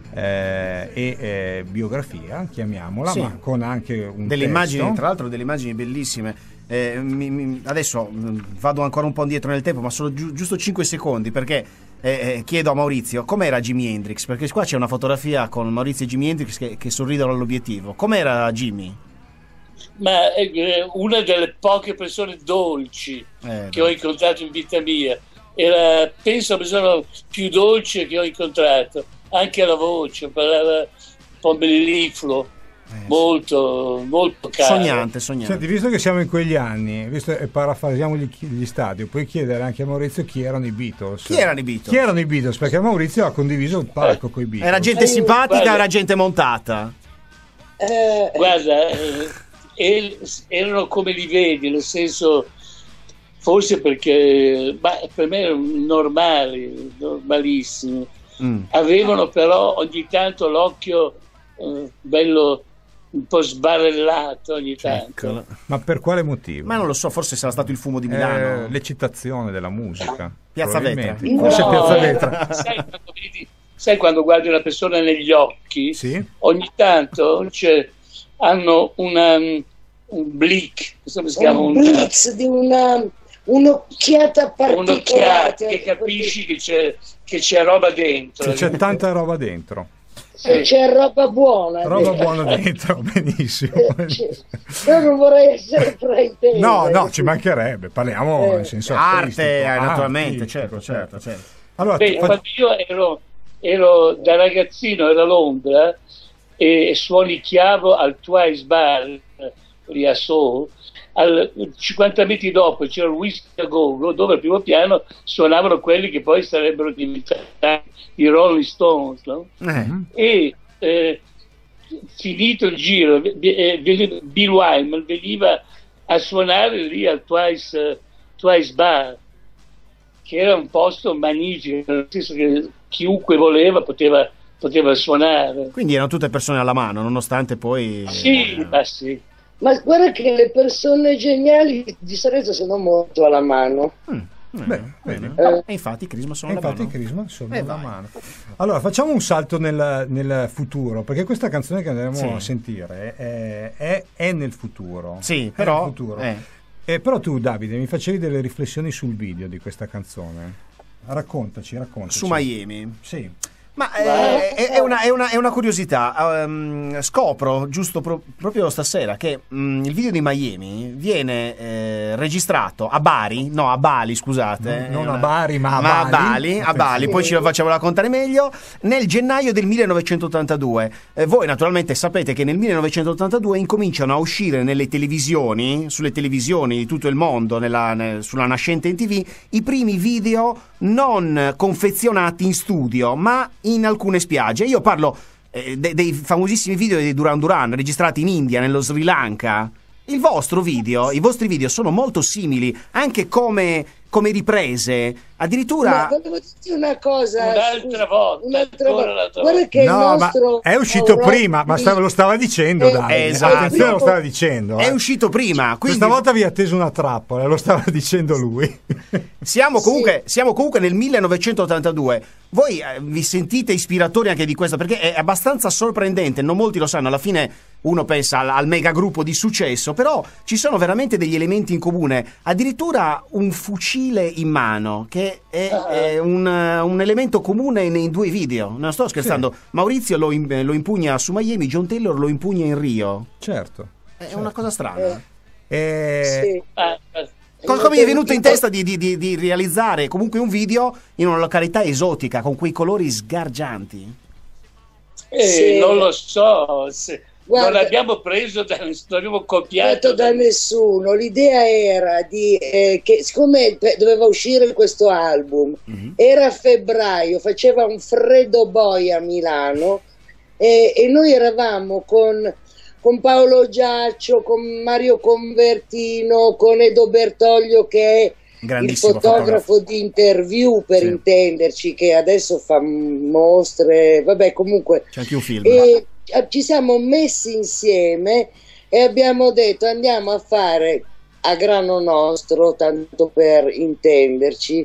eh, e eh, biografia, chiamiamola, Sì. ma con anche un Delle testo. immagini, tra l'altro delle immagini bellissime. Eh, mi- mi- adesso mh, vado ancora un po' indietro nel tempo, ma solo giu- giusto cinque secondi, perché eh, eh, chiedo a Maurizio com'era Jimi Hendrix, perché qua c'è una fotografia con Maurizio e Jimi Hendrix che, che sorridono all'obiettivo. Com'era Jimmy? Ma è eh, una delle poche persone dolci Eh, che ho incontrato in vita mia. Era, penso, la persona più dolce che ho incontrato, anche la voce, parlava un po' mellifluo, Eh, molto, molto caro. sognante, sognante. Senti, visto che siamo in quegli anni, visto e parafrasiamo gli, gli stadi, puoi chiedere anche a Maurizio chi erano i Beatles. Chi erano i Beatles? Chi erano i Beatles? Perché Maurizio ha condiviso il palco con i Beatles. Era gente Eh, simpatica, guarda. era gente montata. Eh, Guarda, eh, el- erano come li vedi, nel senso, forse perché ma per me erano normali, normalissimi. Mm. Avevano però ogni tanto l'occhio eh, bello un po' sbarellato ogni tanto. Eccolo. Ma per quale motivo? Ma non lo so, forse sarà stato il fumo di Milano. Eh, l'eccitazione della musica. Piazza probabilmente. Vetra. Forse No. Piazza Vetra. Sai quando, vedi- sai quando guardi una persona negli occhi, Sì. ogni tanto c'è- hanno una, un blick, come si chiama? un Un- blitz di una un'occhiata particolare. un'occhiata che capisci che c'è, che c'è roba dentro. C'è tanta roba dentro. Se c'è roba buona. Roba eh. buona dentro, benissimo. Eh, c'è- Io non vorrei essere frainteso. No, no, ci mancherebbe. Parliamo Eh. in senso Arte, artistico. eh, Ah, naturalmente, artistico, certo, certo, certo. Allora, Beh, fa- quando io ero, ero da ragazzino ero a Londra e suonicchiavo al Twice Bar lì a Soho, al, cinquanta metri dopo c'era il Whisky a Go-Go dove al primo piano suonavano quelli che poi sarebbero diventati i Rolling Stones, no? Eh, E eh, finito il giro vi- eh, veniva- Bill Wyman veniva a suonare lì al Twice, eh, Twice Bar che era un posto magnifico, nel senso che chiunque voleva poteva, poteva suonare. Quindi erano tutte persone alla mano, nonostante poi... Sì, eh, ma sì. Ma guarda che le persone geniali di solito sono molto alla mano. Mm. Bene, bene. Eh. E infatti i Crisma sono E alla infatti i mano. Crisma sono Eh, alla vai. mano. Allora, facciamo un salto nel, nel futuro, perché questa canzone che andremo Sì. a sentire è, è- è nel futuro. Sì, È però... nel futuro. eh. Eh, però tu, Davide, mi facevi delle riflessioni sul video di questa canzone. Raccontaci, raccontaci. Su Miami. Sì. Ma eh, è, è una, è, una, è una curiosità. Ehm, scopro giusto pro- proprio stasera che mm, il video di Miami viene eh, registrato a Bari, no a Bali, scusate, Non- non Eh, a Bari, ma a ma Bali. Bali, a Bali. Poi ce lo facciamo raccontare meglio. Nel gennaio del millenovecentottantadue. Eh, voi naturalmente sapete che nel millenovecentottantadue incominciano a uscire nelle televisioni, sulle televisioni di tutto il mondo, nella, nel- sulla nascente M T V, i primi video non confezionati in studio, ma in alcune spiagge. Io parlo eh, de- dei famosissimi video di Duran Duran registrati in India, nello Sri Lanka. Il vostro video, i vostri video sono molto simili, anche come, come riprese. Addirittura... Ma volevo dirti una cosa. Un'altra scusa, volta, un'altra ancora volta. un'altra Guarda volta. che il No, ma nostro è uscito Europa prima, ma stava- lo stava dicendo, Eh, Davide. esatto. Attenzione, lo stava dicendo. È eh. uscito prima, quindi Questa volta vi ha atteso una trappola, lo stava dicendo lui. siamo comunque, siamo comunque nel millenovecentottantadue. Voi eh, vi sentite ispiratori anche di questo? Perché è abbastanza sorprendente, non molti lo sanno. Alla fine uno pensa al, al mega gruppo di successo, però ci sono veramente degli elementi in comune. Addirittura un fucile in mano, che è, è un, eh, un elemento comune nei due video. Non sto scherzando. Maurizio lo, im- lo impugna su Miami, John Taylor lo impugna in Rio. Certo. È una cosa strana. Eh, Sì. Ah, ah, Co- Come mi è venuto in testa di, di- di- di realizzare comunque un video in una località esotica con quei colori sgargianti? eh, Sì. non lo so, se- Guarda- non abbiamo preso, da, non abbiamo copiato Fatto da nessuno. L'idea era di eh, che siccome pe- doveva uscire questo album, Mhm. era a febbraio, faceva un freddo boia a Milano e, e noi eravamo con, con Paolo Giaccio, con Mario Convertino, con Edo Bertoglio che è il Grandissimo fotografo di Interview, per Sì. intenderci, che adesso fa mostre, vabbè, comunque. C'è anche un film. E eh, ci siamo messi insieme e abbiamo detto andiamo a fare a grano nostro, tanto per intenderci,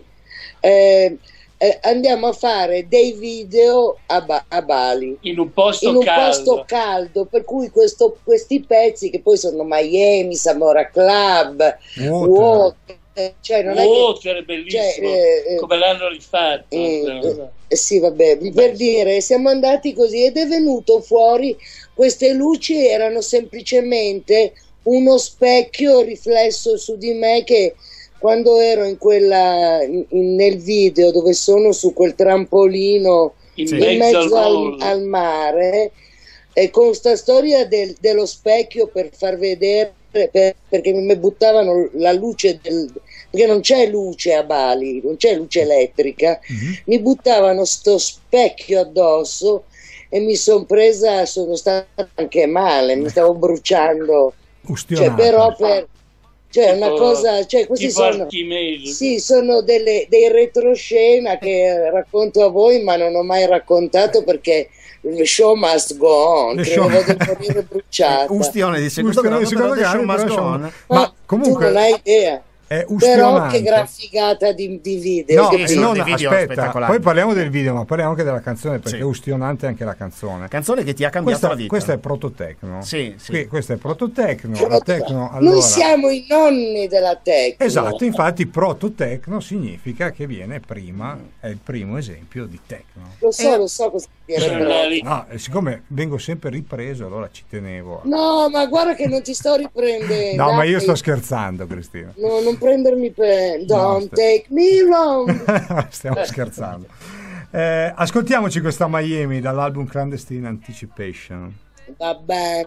eh, eh, andiamo a fare dei video a, Ba- a Bali in un posto in un caldo. posto caldo, per cui questo- questi pezzi che poi sono Miami, Samora Club, Water. Water, eh, cioè non è che Water è bellissimo, cioè, eh, eh, come l'hanno rifatto. eh, eh, sì, vabbè, per dire, siamo andati così ed è venuto fuori, queste luci erano semplicemente uno specchio riflesso su di me che quando ero in quella, in- nel video dove sono su quel trampolino in Sì. in mezzo, mezzo al al, mondo. al mare, e con sta storia del- dello specchio per far vedere, per- perché mi buttavano la luce del, perché non c'è luce a Bali, non c'è luce elettrica, Mhm. mi buttavano sto specchio addosso e mi sono presa, sono stata anche male, mi stavo bruciando, cioè, Ustionato. però per cioè Tipo- una cosa, cioè questi tipo sono Archimede. sì, sono delle, dei retroscena che racconto a voi, ma non ho mai raccontato perché the show must go on. The Credevo show- di morire bruciata. Ustione di secondo Ustione grado, di secondo però The Show grado, Must però Go insomma- On. Ma, Ma comunque- tu non hai idea. È Però ustionante. che gran figata di, di video. No, che sì, eh, sono non- dei video aspetta, spettacolari. poi parliamo del video, ma parliamo anche della canzone, perché Sì. è ustionante anche la canzone. Canzone che ti ha cambiato Questa, la vita. questa è prototecno. Sì, sì. Qui- questa è prototecno. Però- La techno, allora... Noi siamo i nonni della tecno. Esatto, infatti prototecno significa che viene prima, è il primo esempio di techno. Lo so, Eh, lo so cosa dire. sono però. la- No, e siccome vengo sempre ripreso, allora ci tenevo. a- No, ma guarda che non ti sto riprendendo. No, ma io dai. sto scherzando, Cristina. No, non prendermi per... No, Don't sta- take me wrong. Stiamo scherzando. Eh, ascoltiamoci questa Miami dall'album Clandestine Anticipation. Va bene.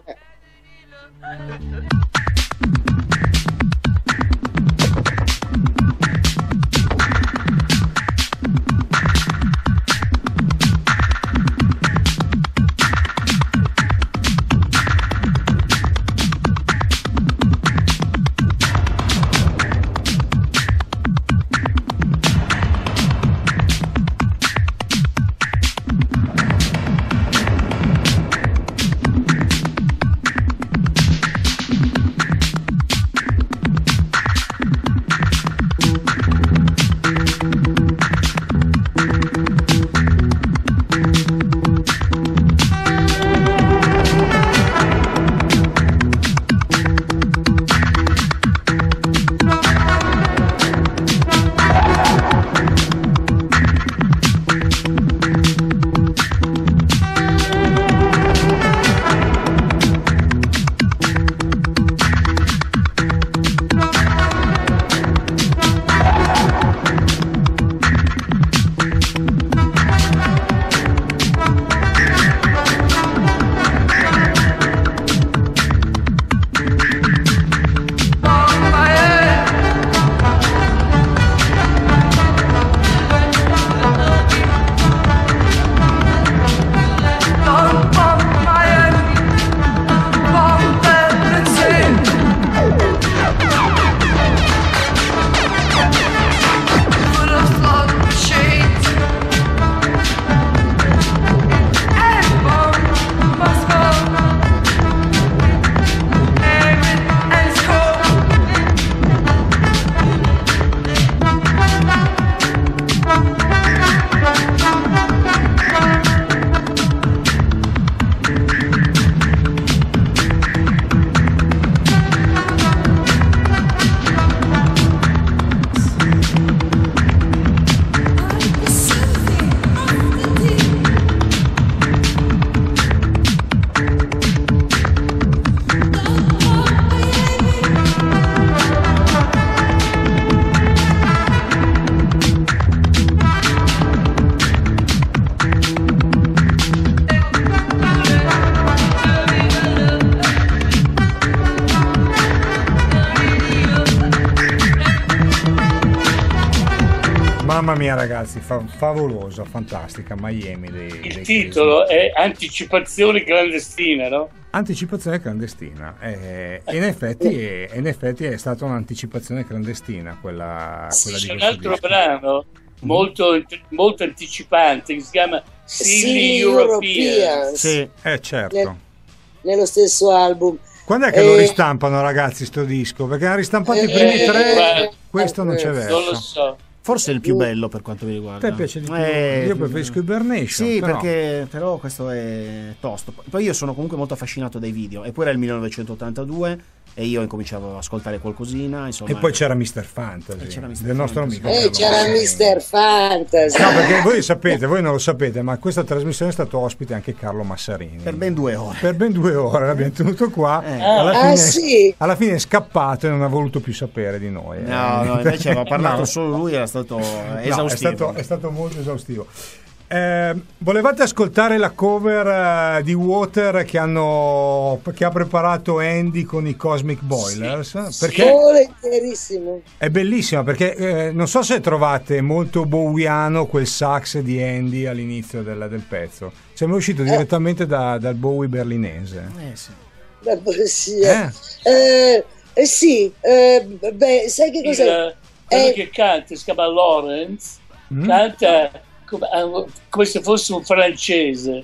Mamma mia ragazzi, fa- favolosa, fantastica, Miami. Dei, Il dei titolo è Anticipazione clandestina, no? Anticipazione clandestina. Eh, in, effetti è, in effetti è stata un'anticipazione clandestina quella, Sì, quella di c'è un questo altro disco. brano molto, molto anticipante che si chiama Silly Silly Europeans. Europeans. Sì. Eh certo. Nel- nello stesso album. Quando è che Eh, lo ristampano ragazzi sto disco? Perché hanno ristampato i primi Eh, tre, eh, questo non c'è eh, verso. Non lo so. Forse è il più bello per quanto mi riguarda. A te piace di più? Eh, Io preferisco Hibernation. Sì, però. perché però questo è tosto. Poi io sono comunque molto affascinato dai video. E poi era il millenovecentottantadue e io incominciavo ad ascoltare qualcosina. Insomma, E poi c'era mister Fantasy, E c'era mister del nostro Fantasy. amico. Eh, Carlo c'era Massini. mister Fantasy. No, perché voi sapete, voi non lo sapete, ma questa trasmissione è stato ospite anche Carlo Massarini. per ben due ore. Per ben due ore l'abbiamo tenuto qua. Eh. Alla, Ah, fine, sì? alla fine è scappato e non ha voluto più sapere di noi. eh. No, no, invece aveva parlato No. solo lui, era stato No, esaustivo. è stato, è stato molto esaustivo. Eh, volevate ascoltare la cover eh, di Water che, hanno, che ha preparato Andy con i Cosmic Boilers? Perché Volentierissimo. è bellissima, perché eh, non so se trovate molto bowiano quel sax di Andy all'inizio del, del pezzo. Sembra uscito direttamente da- dal Bowie berlinese. Eh, sì. La poesia. Eh. Eh, eh, sì, eh, beh, sai che cos'è? Il, quello Eh, che canta si chiama Lawrence, Mm? canta come, come se fosse un francese.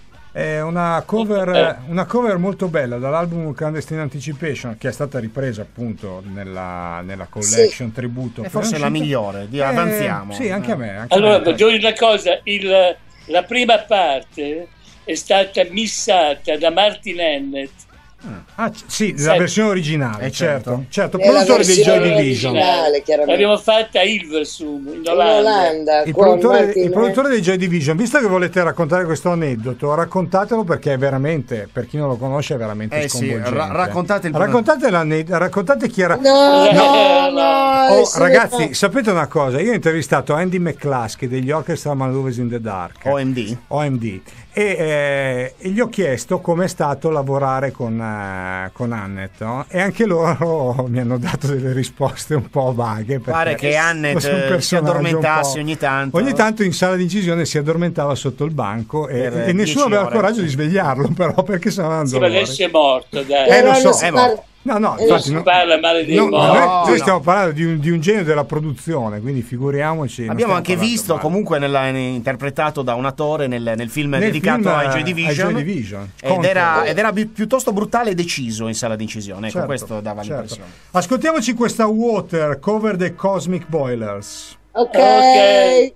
È una cover, una cover molto bella dall'album Clandestine Anticipation, che è stata ripresa appunto nella, nella collection tributo. E appena forse è la uscita. migliore, di Eh, avanziamo. Sì, anche a me. Anche Allora, a me. voglio dire una cosa, il- la prima parte è stata missata da Martin Hennett. Ah, c- sì, la Sì. versione originale, Eh, certo. certo. Certo, È la produttore dei Joy versione Division. originale, chiaramente. L'abbiamo fatta a Hilversum, in In Olanda. Olanda, Il con produttore, Martin il produttore dei Joy Division, visto che volete raccontare questo aneddoto, raccontatelo perché è veramente, per chi non lo conosce, è veramente Eh sì, sconvolgente. ra- raccontate il- raccontate, l'aned- raccontate chi era. No, no, no. Oh, adesso ragazzi, no. sapete una cosa? Io ho intervistato Andy McCluskey degli Orchestra Maneuvers in the Dark, O M D. O M D, e, eh, e gli ho chiesto com'è stato lavorare con, eh, con Annette, no? E anche loro mi hanno dato delle risposte un po' vaghe. Pare perché che Annette, fosse un eh, si personaggio un addormentasse po'- ogni tanto. Ogni tanto in sala di incisione si addormentava sotto il banco e, Per, e eh, nessuno dieci aveva il ore. coraggio di svegliarlo, però, perché se no andava Sì, ma adesso è morto, dai. Eh, Però lo so, non si eh, parla- No, no, Eh, infatti si no- parla male dei no, morti. noi, noi no. stiamo parlando di un, di un genio della produzione, quindi figuriamoci. non Abbiamo stiamo anche parlando visto male. comunque nella- interpretato da un attore nel, nel film Nel dedicato film, ai Joy eh, Division, ai Joy Division. Ed, Contro. era, ed era pi- piuttosto brutale e deciso in sala di incisione. Ecco, Certo, questo dava certo. l'impressione. Ascoltiamoci questa Water cover dei Cosmic Boilers. Ok. Ok.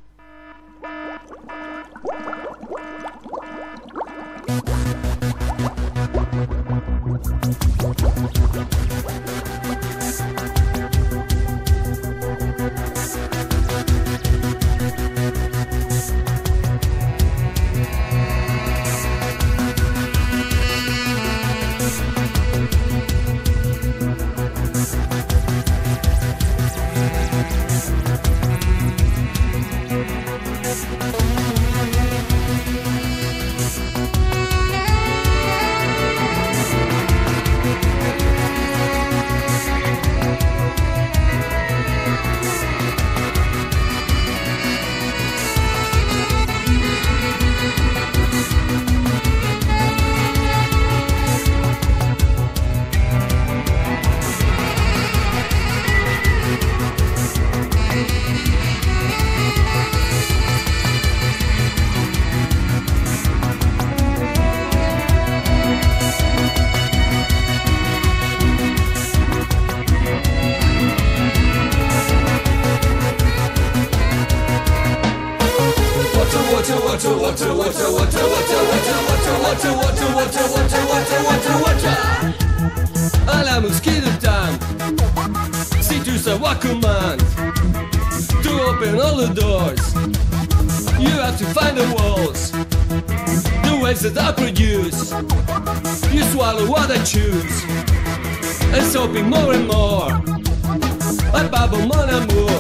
À la mosquée de Tam, si tu sais what command to open all the doors, you have to find the walls, the waves that I produce. You swallow what I choose, and soaping more and more. I babble mon amour.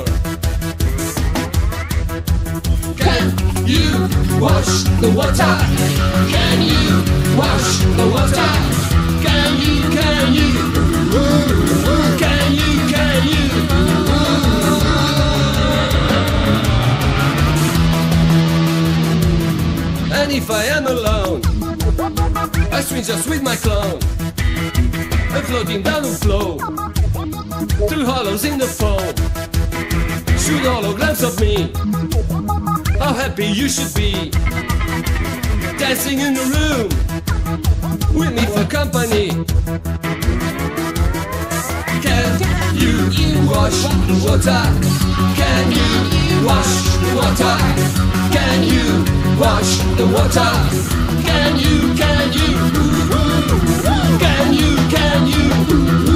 Can you wash the water? Can you wash the water? Can you, can you? Can you, can you? if I am alone, I swing just with my clone. I'm floating down the flow, through hollows in the foam. Shoot holograms of me, how happy you should be. Dancing in the room, with me for company. Can you wash the water? Can you wash the water? Can you wash the water? Can you, can you, can you, can you?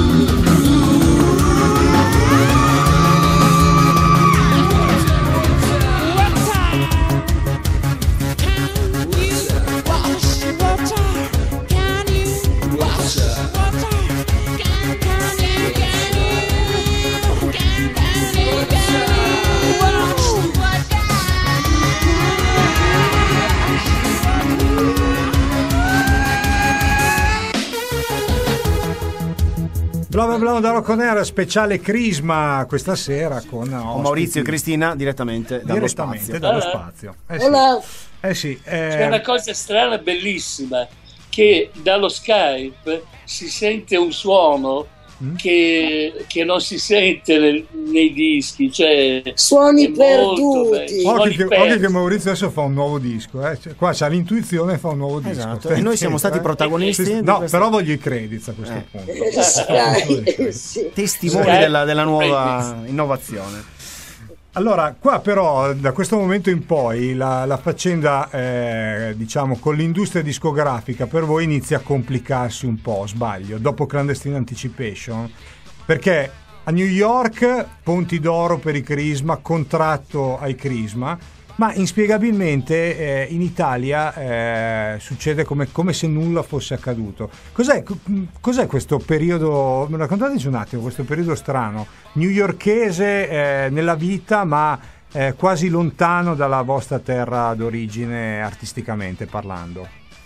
Bla bla bla da Rocconera, speciale Crisma questa sera con Con Maurizio e Cristina direttamente dallo direttamente spazio. dallo Allora. spazio. Eh sì. Hola. Eh sì, eh, C'è una cosa strana, bellissima, che dallo Skype si sente un suono Mm. che, che non si sente nel- nei dischi, cioè Suoni è molto perduti. bello. occhi, che, Suoni occhi che persi. Maurizio adesso fa un nuovo disco, eh. Cioè, qua c'ha l'intuizione e fa un nuovo disco. Esatto, Stai e noi siamo attento, stati eh. protagonisti Sì, di no, questa- però voglio i credits a questo Eh. punto. Sky, sì. testimoni Skype della, della nuova Remix. innovazione. Allora, qua però da questo momento in poi la, la faccenda eh, diciamo con l'industria discografica per voi inizia a complicarsi un po', sbaglio, dopo Clandestine Anticipation, perché a New York Ponti d'Oro per i Crisma, contratto ai Crisma, ma inspiegabilmente eh, in Italia eh, succede come, come se nulla fosse accaduto. Cos'è, cos'è questo periodo? Raccontateci un attimo questo periodo strano, newyorkese eh, nella vita, ma eh, quasi lontano dalla vostra terra d'origine artisticamente parlando.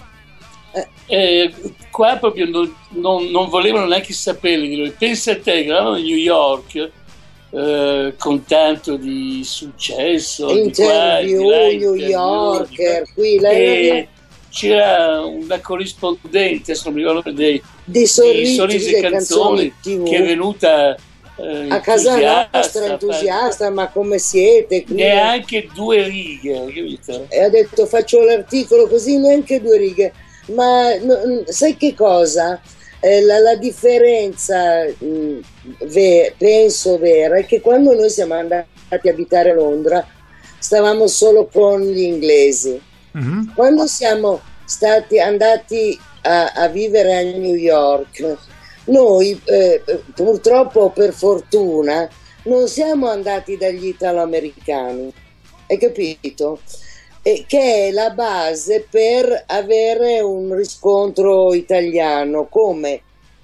Eh, qua proprio non, non- non volevano neanche sapere di noi. Pensa a te che eravamo a New York eh, con tanto di successo, di qua, di Interview, là, New interview, di Yorker, qua. qui lei E c'era una corrispondente, adesso non mi ricordo dei, di di sorrisi, sorrisi delle e canzoni, canzoni che è tivù venuta eh, a casa entusiasta, nostra entusiasta, ma come siete qui? neanche due righe, capito? E ha detto faccio l'articolo così, neanche due righe, ma no, sai che cosa? Eh, la, la differenza mh, ve- penso vera è che quando noi siamo andati a abitare a Londra stavamo solo con gli inglesi. Mhm. Quando siamo stati andati a, a vivere a New York, noi eh, purtroppo o per fortuna non siamo andati dagli italo-americani, hai capito? E che è la base per avere un riscontro italiano, come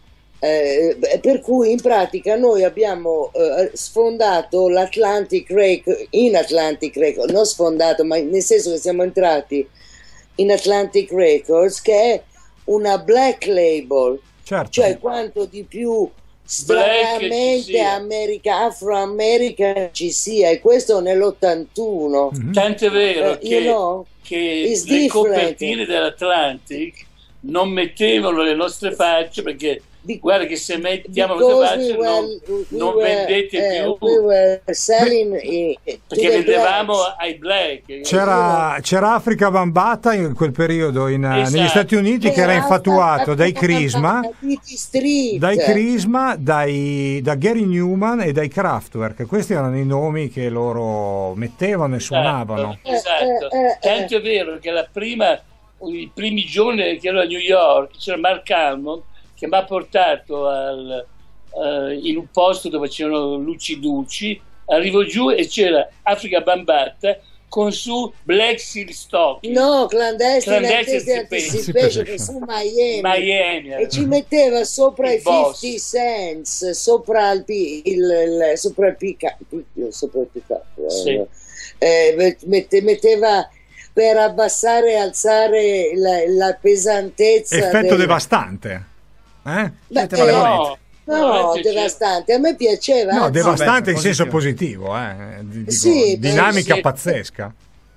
eh, per cui in pratica noi abbiamo eh, sfondato l'Atlantic Records, in Atlantic Records, non sfondato, ma nel senso che siamo entrati in Atlantic Records, che è una black label, Certo. cioè quanto di più stranamente ci sia. America, Afro-America ci sia, e questo nell'ottantuno. Mhm. Tanto è vero Eh, che, you know, che it's le different. copertine dell'Atlantic non mettevano le nostre facce, perché Be- guarda che se mettiamo le because nostre we facce were, non, we non were, vendete eh, più, we were selling eh, to perché the vendevamo blacks. ai black. C'era, c'era Africa Bambata in quel periodo in, eh, Esatto. negli Stati Uniti che era infatuato dai Crisma, Street. dai Crisma, dai, da Gary Newman e dai Kraftwerk. Questi erano i nomi che loro mettevano e suonavano. Esatto. Eh, eh, eh, Tanto è vero che la prima, i primi giorni che ero a New York c'era Mark Almond che mi ha portato al, eh, in un posto dove c'erano luci dulci. Arrivo giù e c'era Africa Bambata con su Black Seal Stocking, No, clandestine Clandestine anticipation che su Miami. Miami. E ci metteva sopra Il i boss. cinquanta cents, sopra il, pi- il, il- sopra il pick up, sopra il pick up. Sì. Eh, mette- metteva per abbassare e alzare la, la pesantezza. Effetto del- devastante. Eh? Beh, Metteva le eh, monete. no, veramente c'era- devastante. A me piaceva. No, anzi, devastante Vabbè, in senso positivo. positivo, eh. Dico, Sì, dinamica sì. pazzesca.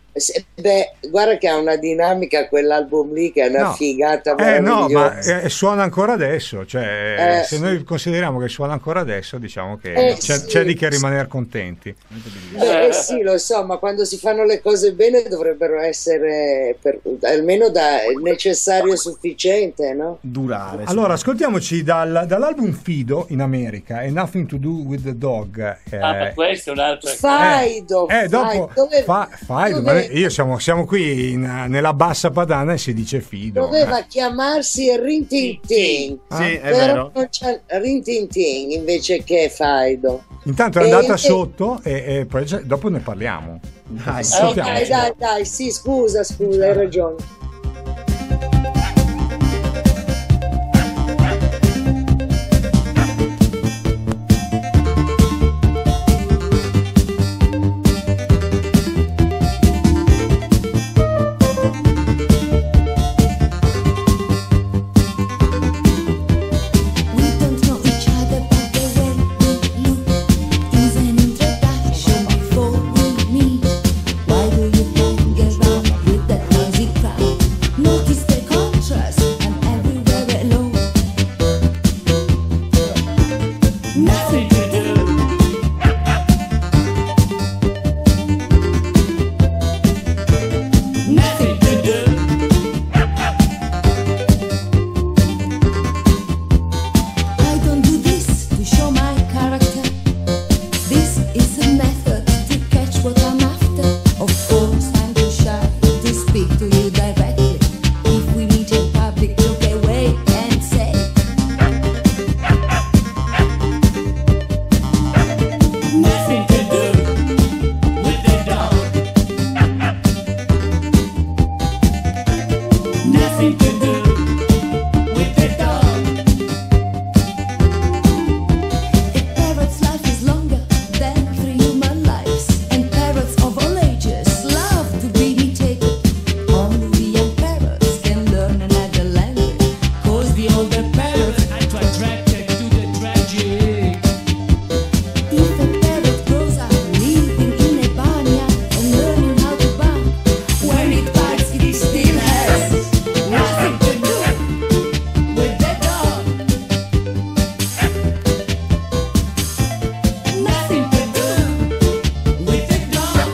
Se- Beh, guarda che ha una dinamica quell'album lì che è una No. figata Eh no, ma meravigliosa. eh, suona ancora adesso, cioè Eh, se sì. noi consideriamo che suona ancora adesso, diciamo che Eh, c'è, sì. c'è di che rimanere contenti. Beh, eh sì, lo so, ma quando si fanno le cose bene dovrebbero essere per- almeno da necessario e sufficiente, no? Durare. sì. Allora, ascoltiamoci dal- dall'album Fido in America e Nothing to Do with the Dog. eh, Ah, ma questo è un'altra cosa. Faido, eh, dopo Faido, dove- fa, Faido, dove- ma io siamo, siamo qui in- nella bassa padana e si dice Fido. doveva eh. chiamarsi Rintintin, Sì, è però vero. non c'è Rintintin invece che Faido. Intanto è E- andata e- sotto e, e poi già- dopo ne parliamo. Dai. Eh, Ascoltiamoci. dai, dai, dai, sì, scusa, scusa, hai ragione. We don't know each other, but the way we look is an introduction before we meet. Why do you hang around with that noisy crowd? Notice the contrast, I'm everywhere alone. Nothing to do. Nothing to do. I don't do this to show my character. This is a method to catch what I'm after. Of course, I'm too shy to speak to you directly. If we meet in public, look away and say, nothing to do with the dog. Nothing to do with the dog. A parrot's life is longer than three human lives, and parrots of all ages love to be imitated. Only the young parrots can learn another language, cause the older parrots are too attracted to the tragic. If a parrot grows up living in a barnyard and learning how to bark, when it barks it still has nothing to do with the dog. Nothing to do with the dog.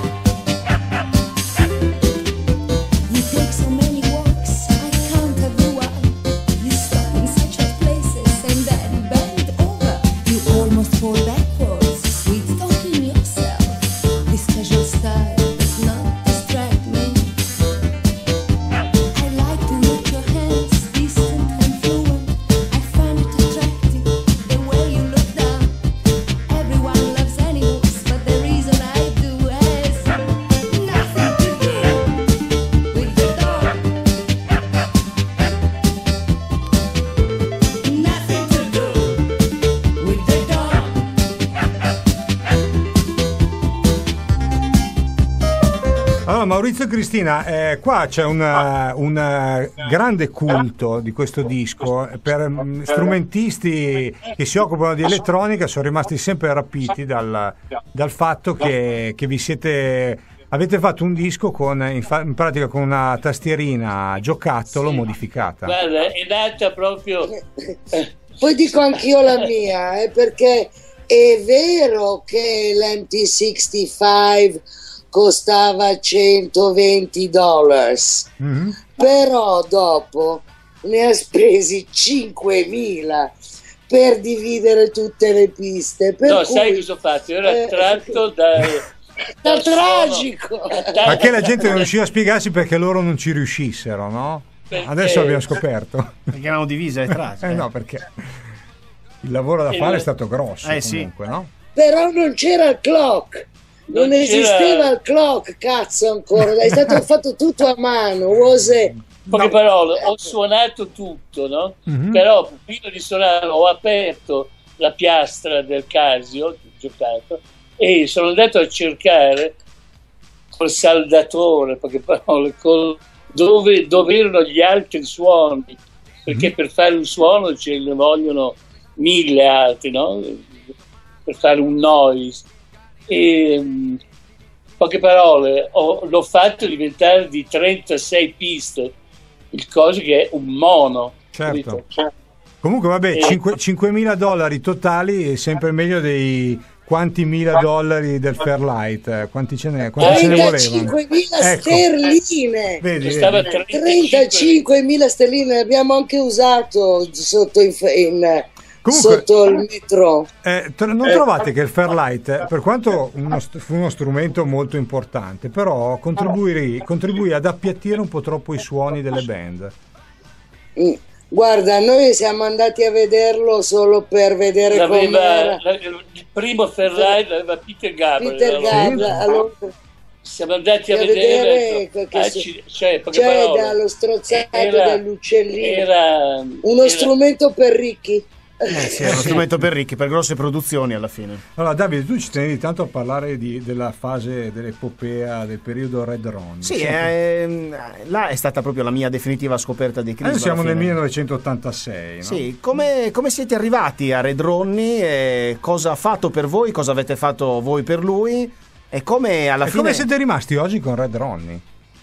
You take so many walks, I count everyone. You stop in such odd places and then bend over. You almost fall backwards, sweet talking yourself. This casual style does not distract me. I like to look your hands, distant and fluent. I find it attractive, the way you look down. Everyone loves animals, but the reason I do has nothing to do with the dog. Nothing to do with the dog. Allora, Maurizio e Cristina, eh, qua c'è un, eh, un eh, grande culto di questo disco per mm, strumentisti che si occupano di elettronica, sono rimasti sempre rapiti dal, dal fatto che, che vi siete avete fatto un disco con in, fa- in pratica con una tastierina giocattolo modificata. Guarda, è nata proprio... Poi dico anch'io la mia, eh, perché è vero che l'M T sessantacinque costava centoventi dollari, Mhm. però dopo ne ha spesi cinquemila per dividere tutte le piste. Per No, cui, sai cosa ho fatto? Io ero eh, attratto da... da dal suono. tragico. Ma che la gente non riusciva a spiegarsi perché loro non ci riuscissero, no? Perché- Adesso abbiamo scoperto. Perché erano divise le tracce. Eh no, perché il lavoro da Eh, fare no. è stato grosso Eh, sì. comunque, no? Però non c'era il clock. Non, Non c'era- esisteva il clock, cazzo, ancora. È stato fatto tutto a mano. Was a- In poche parole, ho suonato tutto, no? Mhm. Però prima di suonare ho aperto la piastra del Casio, ho giocato, e sono andato a cercare col saldatore, in poche parole, col- dove, dove erano gli altri suoni, perché per fare un suono ce ne vogliono mille altri, no? Per fare un noise. E, poche parole, ho, l'ho fatto diventare di trentasei piste, il coso che è un mono. Certo. capito? Comunque vabbè, Eh. cinquemila dollari totali è sempre meglio dei quanti mila dollari del Fairlight. Eh, Quanti ce ne, quanti ce ne volevano? trentacinquemila Ecco. sterline. Vedi, Costava vedi. trentacinquemila sterline, l'abbiamo anche usato sotto, in, in- Comunque- sotto il metro. Eh, tr- non trovate che il Fairlight, eh, per quanto uno st- fu uno strumento molto importante, però contribuì, contribuì ad appiattire un po' troppo i suoni delle band. Mm. Guarda, noi siamo andati a vederlo solo per vedere L'aveva- com'era. la- il primo Fairlight l'aveva Peter Gabriel. Peter allora. Gabriel, allora, Siamo andati a a vedere, vedere ecco, che ah, so- ci- cioè, poche c'è parole. dallo strozzato Era- dell'uccellino, era, uno era- strumento per ricchi. Eh sì, è uno strumento per ricchi, per grosse produzioni alla fine. Allora Davide, tu ci tenevi tanto a parlare di- della fase dell'epopea del periodo Red Ron. Sì, ehm, là è stata proprio la mia definitiva scoperta dei Crisp. Adesso siamo alla nel fine. millenovecentottantasei, no? Sì, come, come siete arrivati a Red Ronnie? E cosa ha fatto per voi? Cosa avete fatto voi per lui? E come alla E fine... come siete rimasti oggi con Red Ronnie?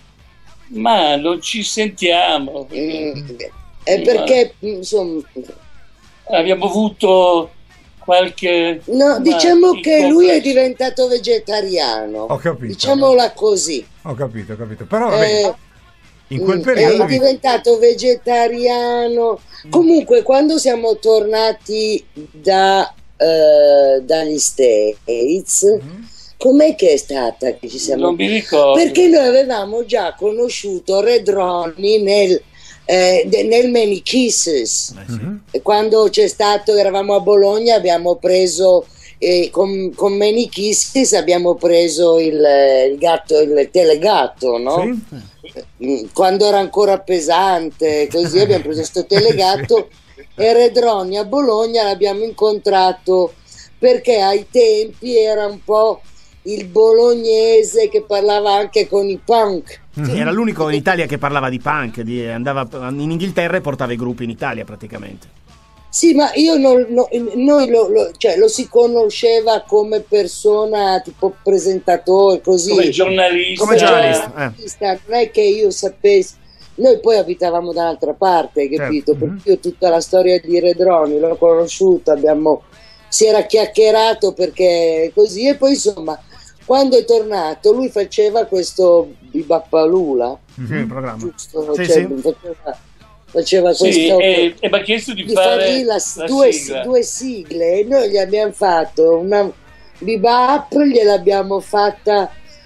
Ma non ci sentiamo. Mm, È perché, insomma, Abbiamo avuto qualche... no, ma- diciamo che lui è incomprensione. diventato vegetariano. Ho capito. Diciamola così. Ho capito, ho capito. Però vabbè, Eh, in quel Mm, periodo... è diventato vegetariano. Comunque, quando siamo tornati da, eh, dagli States, com'è che è stata che ci siamo? Non mi ricordo. Perché noi avevamo già conosciuto Red Ronnie nel, eh, de- nel Many Kisses. Mhm. E quando c'è stato, eravamo a Bologna, abbiamo preso eh, con, con Many Kisses abbiamo preso il, il gatto, il telegatto, no? Sì? Mm, quando era ancora pesante, così abbiamo preso questo telegatto e Red Ronnie a Bologna l'abbiamo incontrato perché ai tempi era un po' il bolognese che parlava anche con i punk. Sì, era l'unico in Italia che parlava di punk, di- andava in Inghilterra e portava i gruppi in Italia praticamente. Sì, ma io non, no- noi lo, lo- cioè, lo si conosceva come persona, tipo presentatore, così. Come giornalista. Come giornalista. Eh. giornalista, non è che io sapessi. Noi poi abitavamo da un'altra parte, capito? Certo. Per cui io tutta la storia di Red Ronnie l'ho conosciuta, abbiamo, si era chiacchierato perché così, e poi insomma, quando è tornato, lui faceva questo Bibappalula, Sì, il programma. giusto? Sì, Cioè, sì. Faceva, faceva Sì, questo. e, e mi ha chiesto di, di fare fargli la- la due, sigla. due sigle e noi gli abbiamo fatto una bebop, gliel'abbiamo fatta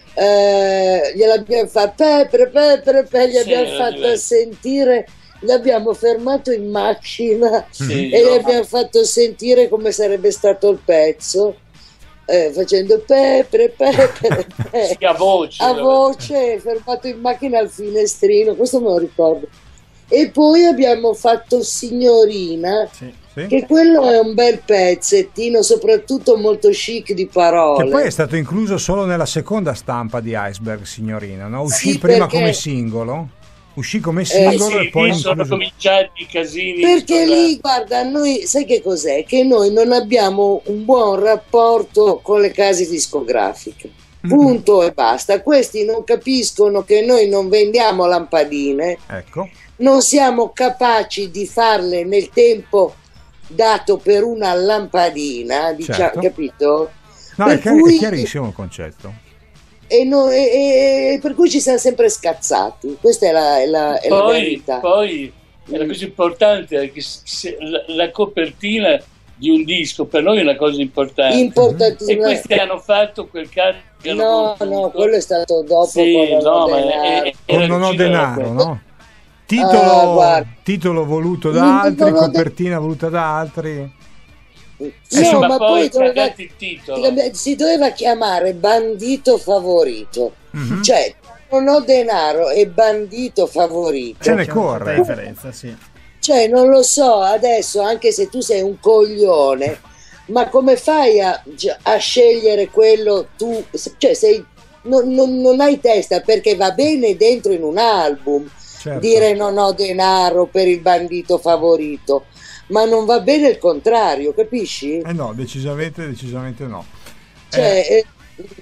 eh, gliel'abbiamo fatta pepre pepre pe, gli Sì, abbiamo era fatta diverso. sentire, l'abbiamo fermato in macchina Sì, e gli no. abbiamo fatto sentire come sarebbe stato il pezzo, eh, facendo pepre pepre pe. Sì, a voce. a voce, fermato in macchina al finestrino, questo me lo ricordo. E poi abbiamo fatto Signorina, Sì. Sì? che quello è un bel pezzettino, soprattutto molto chic di parole. Che poi è stato incluso solo nella seconda stampa di Iceberg, signorina, no? Uscì Sì, prima perché- come singolo, uscì come Eh, singolo Sì, e poi lì sono incluso... cominciati i casini. Perché con la- lì, guarda, noi, sai che cos'è? Che noi non abbiamo un buon rapporto con le case discografiche. Punto e basta. Questi non capiscono che noi non vendiamo lampadine, Ecco. non siamo capaci di farle nel tempo dato per una lampadina, diciamo, Certo. capito? No, Per è, chiar- cui- è chiarissimo il concetto. E, no- e- e- e per cui ci siamo sempre scazzati. Questa è la, è la- è la Poi, verità. poi è la Mm. cosa importante è che se- la, la copertina di un disco per noi è una cosa importante. Importantissimo. E questi hanno fatto quel cazzo che hanno No, voluto. no, quello è stato dopo. Sì, con la no, ma denaro. è- è- Con era Non ho vicino alla denaro, cosa. no? Titolo, Ah, guarda. titolo voluto da Non- altri, non ho de- copertina voluta da altri. No, Sì, ma, ma poi poi doveva- cambiate il titolo. si doveva chiamare bandito favorito. Mhm. Cioè, non ho denaro e bandito favorito. Ce ne C'è una corre. certa differenza, sì. Cioè, non lo so, adesso, anche se tu sei un coglione, ma come fai a, a scegliere quello tu? Cioè, sei, non, non- non hai testa, perché va bene dentro in un album Certo. dire non ho denaro per il bandito favorito, ma non va bene il contrario, capisci? Eh no, decisamente, decisamente no. Cioè, eh,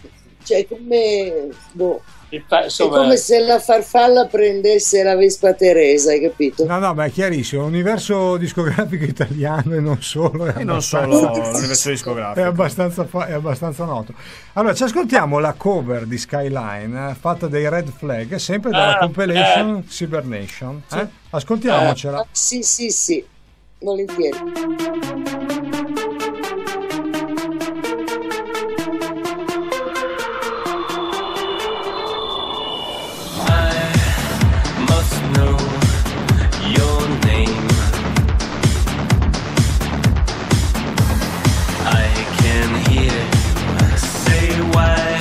cioè, è come, boh, E fa- è insomma, come se la farfalla prendesse la Vespa Teresa, hai capito? No, no, ma è chiarissimo, l'universo discografico italiano e non solo è E non abbastanza- solo l'universo è discografico. abbastanza, fa- è abbastanza noto. Allora, ci ascoltiamo la cover di Skyline eh, fatta dai Red Flag, sempre dalla Ah, compilation Cybernation. Eh? Ascoltiamocela. Ah, sì, sì, sì, volentieri. Must know your name. I can hear you say why.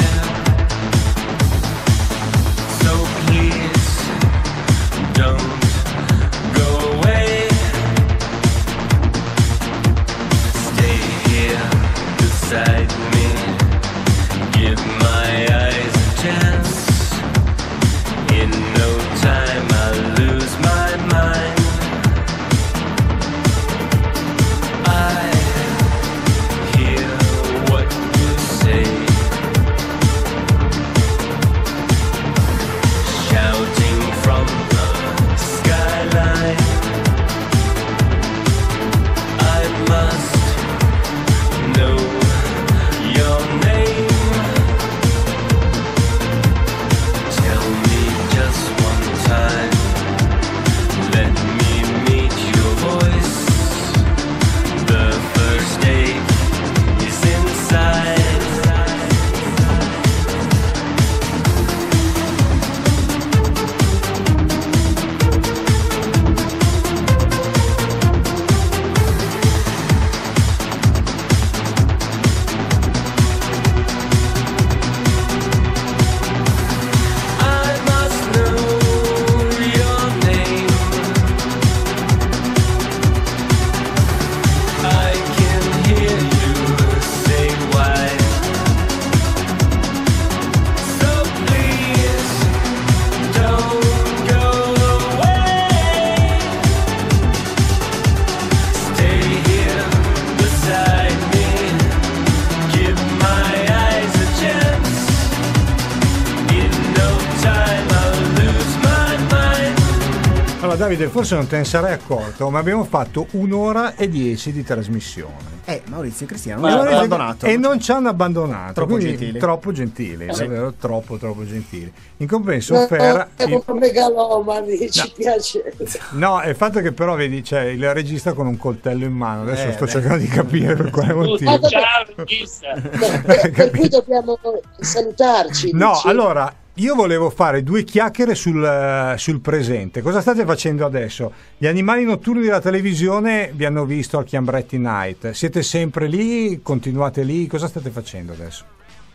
So please don't go away. Stay here beside me. Give my eyes a chance. In no time I'll lose my mind. I hear what you say, shouting from the skyline. I must know your name. Tell me just one time. Let me meet your voice. The first ache is inside. I must know your name. I can hear you say why. So please don't go away. Stay here beside me. Give my eyes a chance. In no time I'll lose my mind. Allora Davide, forse non te ne sarai accorto, ma abbiamo fatto un'ora e dieci di trasmissione. Eh, Maurizio e Cristiano Ma- non hanno ma- abbandonato. E non ci hanno abbandonato. Troppo quindi gentili. Troppo gentili, sì. davvero troppo troppo gentili. In compenso, No, Fer... siamo megalomani, ci piace. No, è il fatto che però vedi, c'è il regista con un coltello in mano. Adesso Eh, sto beh. cercando di capire per quale motivo. vabbè. ciao, regista. Per, per cui dobbiamo salutarci. No, dici? allora, io volevo fare due chiacchiere sul, eh, sul presente. Cosa state facendo adesso? Gli animali notturni della televisione vi hanno visto al Chiambretti Night. Siete sempre lì? Continuate lì? Cosa state facendo adesso?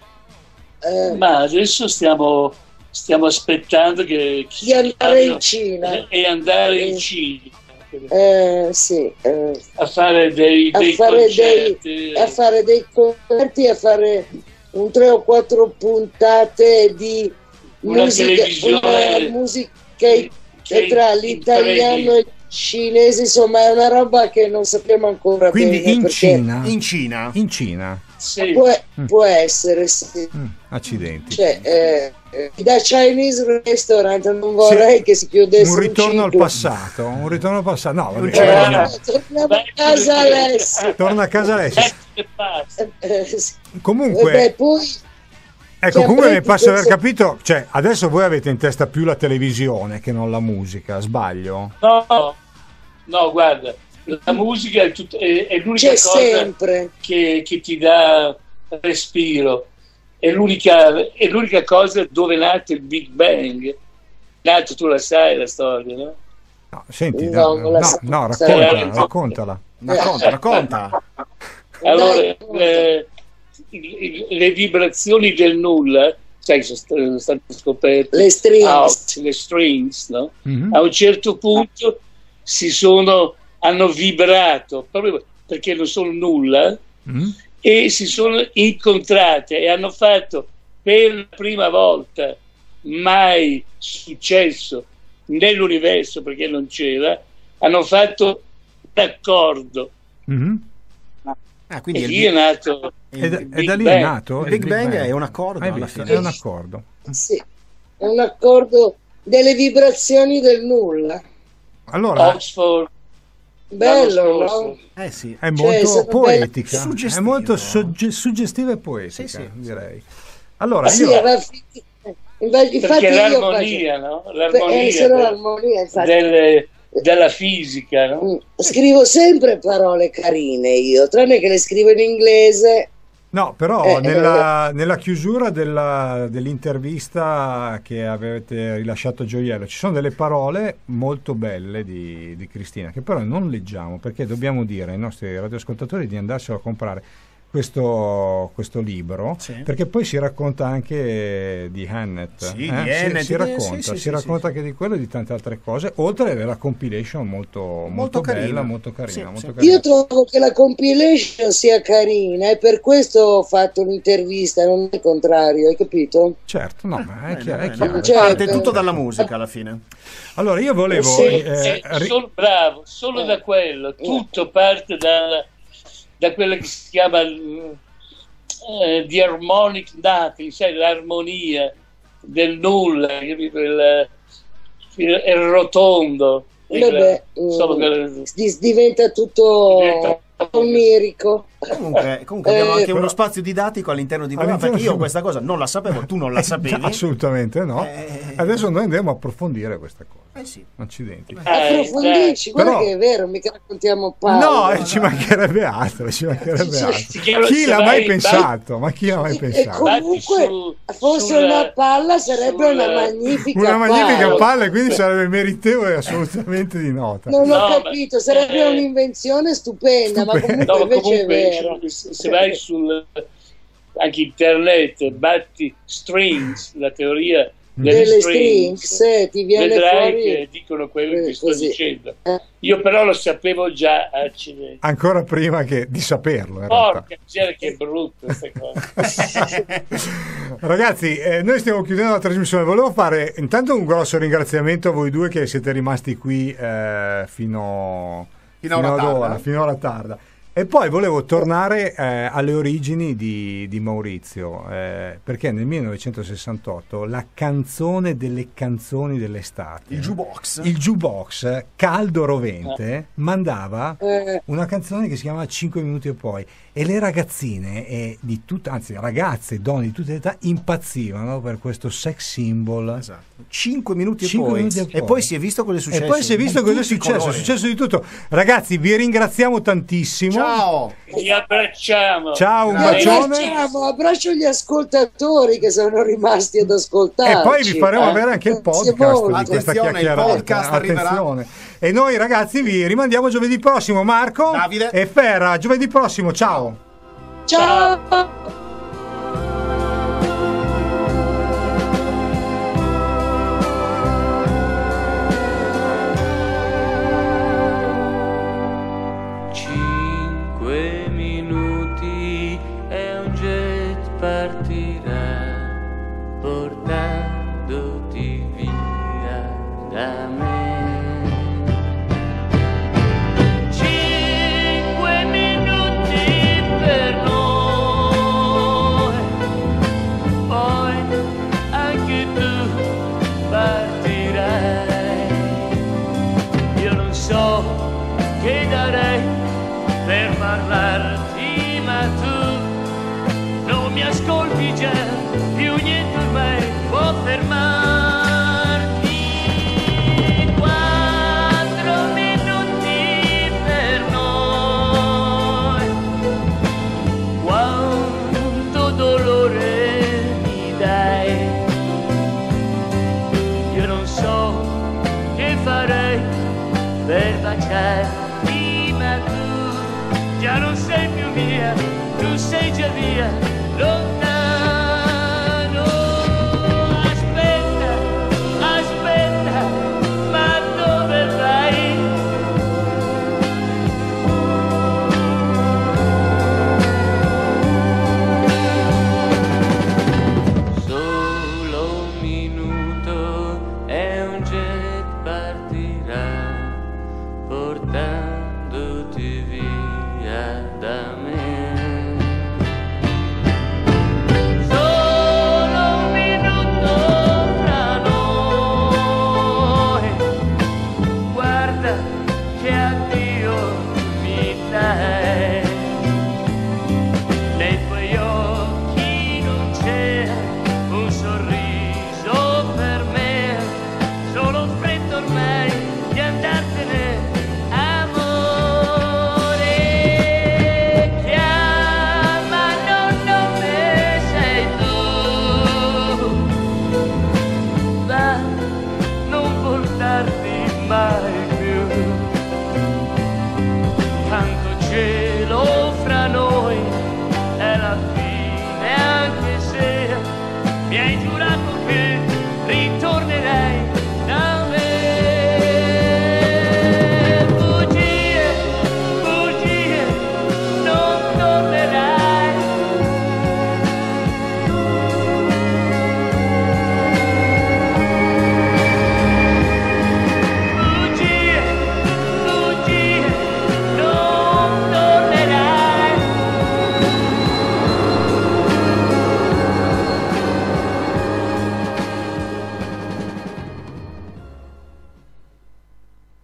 Eh, Ma adesso stiamo, stiamo aspettando che Di andare in Cina. e andare in Eh. Cina eh, sì, eh, a fare dei, a, dei fare concerti. dei, a fare dei concerti, a fare un tre o quattro puntate di Una musica, televisione una musica che tra in l'italiano tre e il cinese, insomma è una roba che non sappiamo ancora Quindi bene in perché Cina? In Cina. In Cina. Sì. può, può essere, sì. Mm, accidenti. Cioè, eh, eh, da Chinese restaurant non vorrei Sì. che si chiudesse Un ritorno al ciclo. passato. Un ritorno al passato. No, vabbè, Eh, ci vogliamo. Eh, torniamo a casa Alessio. Torna a casa Alessio. E basta. Eh, sì. Comunque, Beh, poi ecco, Cioè, comunque mi prendi passa aver questo- capito, cioè adesso voi avete in testa più la televisione che non la musica, sbaglio? No, no, guarda, la musica è, tut- è- è l'unica c'è cosa sempre. che, che ti dà respiro. È l'unica, è l'unica cosa dove è nato il Big Bang. Nato, tu la sai la storia, no? No, senti, No, no, non la no, so. no, Sai, raccontala, eh, raccontala. Racconta, racconta. Allora, Dai, eh, il- il- le vibrazioni del nulla, sai, sono st- sono state scoperte Le strings. out, le strings, no? Mhm. A un certo punto si sono, hanno vibrato proprio perché non sono nulla Mm? e si sono incontrate e hanno fatto per la prima volta mai successo nell'universo, perché non c'era, hanno fatto un accordo Mhm. Ah, quindi E il lì è nato E il da, e Big da lì Bang. è nato il Big Bang è un accordo Hai alla visto? fine. È un accordo. Sì, è un accordo delle vibrazioni del nulla. Allora, Oxford. Bello, l'anno no? scorso. Eh sì. è Cioè, molto sono poetica, belle- è Suggestivo. molto sogge- suggestiva e poetica, Sì, sì, direi. Allora, Sì, io aveva finito- infatti Perché io l'armonia, no? faccio- L'armonia eh, solo del- l'armonia, infatti. delle- della fisica, no? Mm, Scrivo sempre parole carine io, tranne che le scrivo in inglese. no, però Eh, nella, nella chiusura della- dell'intervista che avete rilasciato a Gioiello ci sono delle parole molto belle di, di Cristina che però non leggiamo perché dobbiamo dire ai nostri radioascoltatori di andarselo a comprare questo, questo libro Sì. perché poi si racconta anche di Hannett, Sì, eh? di Si- Hannett, si, eh, racconta, sì, sì, si sì, racconta sì. anche di quello e di tante altre cose oltre alla compilation molto, molto, Molto bella, carina. molto carina, Sì, molto sì. carina. Io trovo che la compilation sia carina e per questo ho fatto un'intervista, non il contrario, hai capito? Certo, no, ma è Bene, chiaro, è bene. chiaro. Cioè, Parte per- tutto dalla musica alla fine. Allora io volevo Sì, eh, Eh, ri- solo- bravo, solo da quello, tutto parte dal- da quello che si chiama eh, the harmonic nothing, sai, l'armonia del nulla, capito? Il, il, il rotondo. Vabbè, Il- solo mm, che- dis- diventa tutto Diventa- onirico. Comunque, comunque abbiamo Eh, anche uno però- spazio didattico all'interno di Brava, All'interno perché io di- questa cosa non la sapevo, tu non la sapevi. assolutamente no. Eh. Adesso noi andremo a approfondire questa cosa. Eh sì. Accidenti. Eh, Approfondisci, guarda Però- che è vero, mica raccontiamo palle. No, eh, ci mancherebbe altro, ci mancherebbe Sì, altro. si chiama- Chi se l'ha vai- mai vai- pensato? Ma chi l'ha mai E pensato? comunque, Su- fosse sulla- una palla sarebbe sulla- una magnifica Una magnifica palla. palla e quindi sarebbe meritevole assolutamente di nota. Non ho No, ma- capito, sarebbe eh, un'invenzione stupenda, ma Stupenda. comunque No, invece comunque, è vero. se se vai sul anche internet, batti strings, la teoria delle, Delle strings, strings, eh, ti viene vedrai fuori che dicono quello che eh, ti sto così. dicendo. Eh. Io però lo sapevo già, accidenti. Ancora prima che di saperlo, in realtà. Porca miseria, che brutto queste cose. Ragazzi, eh, noi stiamo chiudendo la trasmissione. Volevo fare intanto un grosso ringraziamento a voi due che siete rimasti qui eh, fino, Fino a ora ad tarda. ora, fino a ora tarda. E poi volevo tornare eh, alle origini di, di Maurizio, eh, perché nel millenovecentosessantotto la canzone delle canzoni dell'estate, Il jukebox. il jukebox caldo rovente, mandava Eh, una canzone che si chiama cinque minuti e poi, e le ragazzine eh, di tutta, anzi ragazze, donne di tutte le età impazzivano per questo sex symbol. Esatto. cinque minuti e Cinque poi. minuti e E poi. poi si è visto cosa è successo. E poi si è visto Di cosa è tutti i successo, è colori. successo di tutto. Ragazzi, vi ringraziamo tantissimo. Ciao. Vi abbracciamo. Ciao, un vi bacione. abbracciamo, abbraccio gli ascoltatori che sono rimasti ad ascoltarci. E poi vi faremo eh. avere anche il Grazie podcast molto. di questa Attenzione, il chiacchierata. podcast arriverà. Attenzione. E noi ragazzi vi rimandiamo giovedì prossimo. Marco Davide. e Ferra, giovedì prossimo. Ciao. Ciao. Cinque minuti e un jet partirà portandoti via da me. Cinque minuti per noi, poi anche tu partirai. Io non so che darei per parlarti, ma tu non mi ascolti già, più niente ormai può fermarti. Quattro minuti per noi, quanto dolore mi dai. Io non so che farei per baciarti, ma tu già non sei più mia, tu sei già via.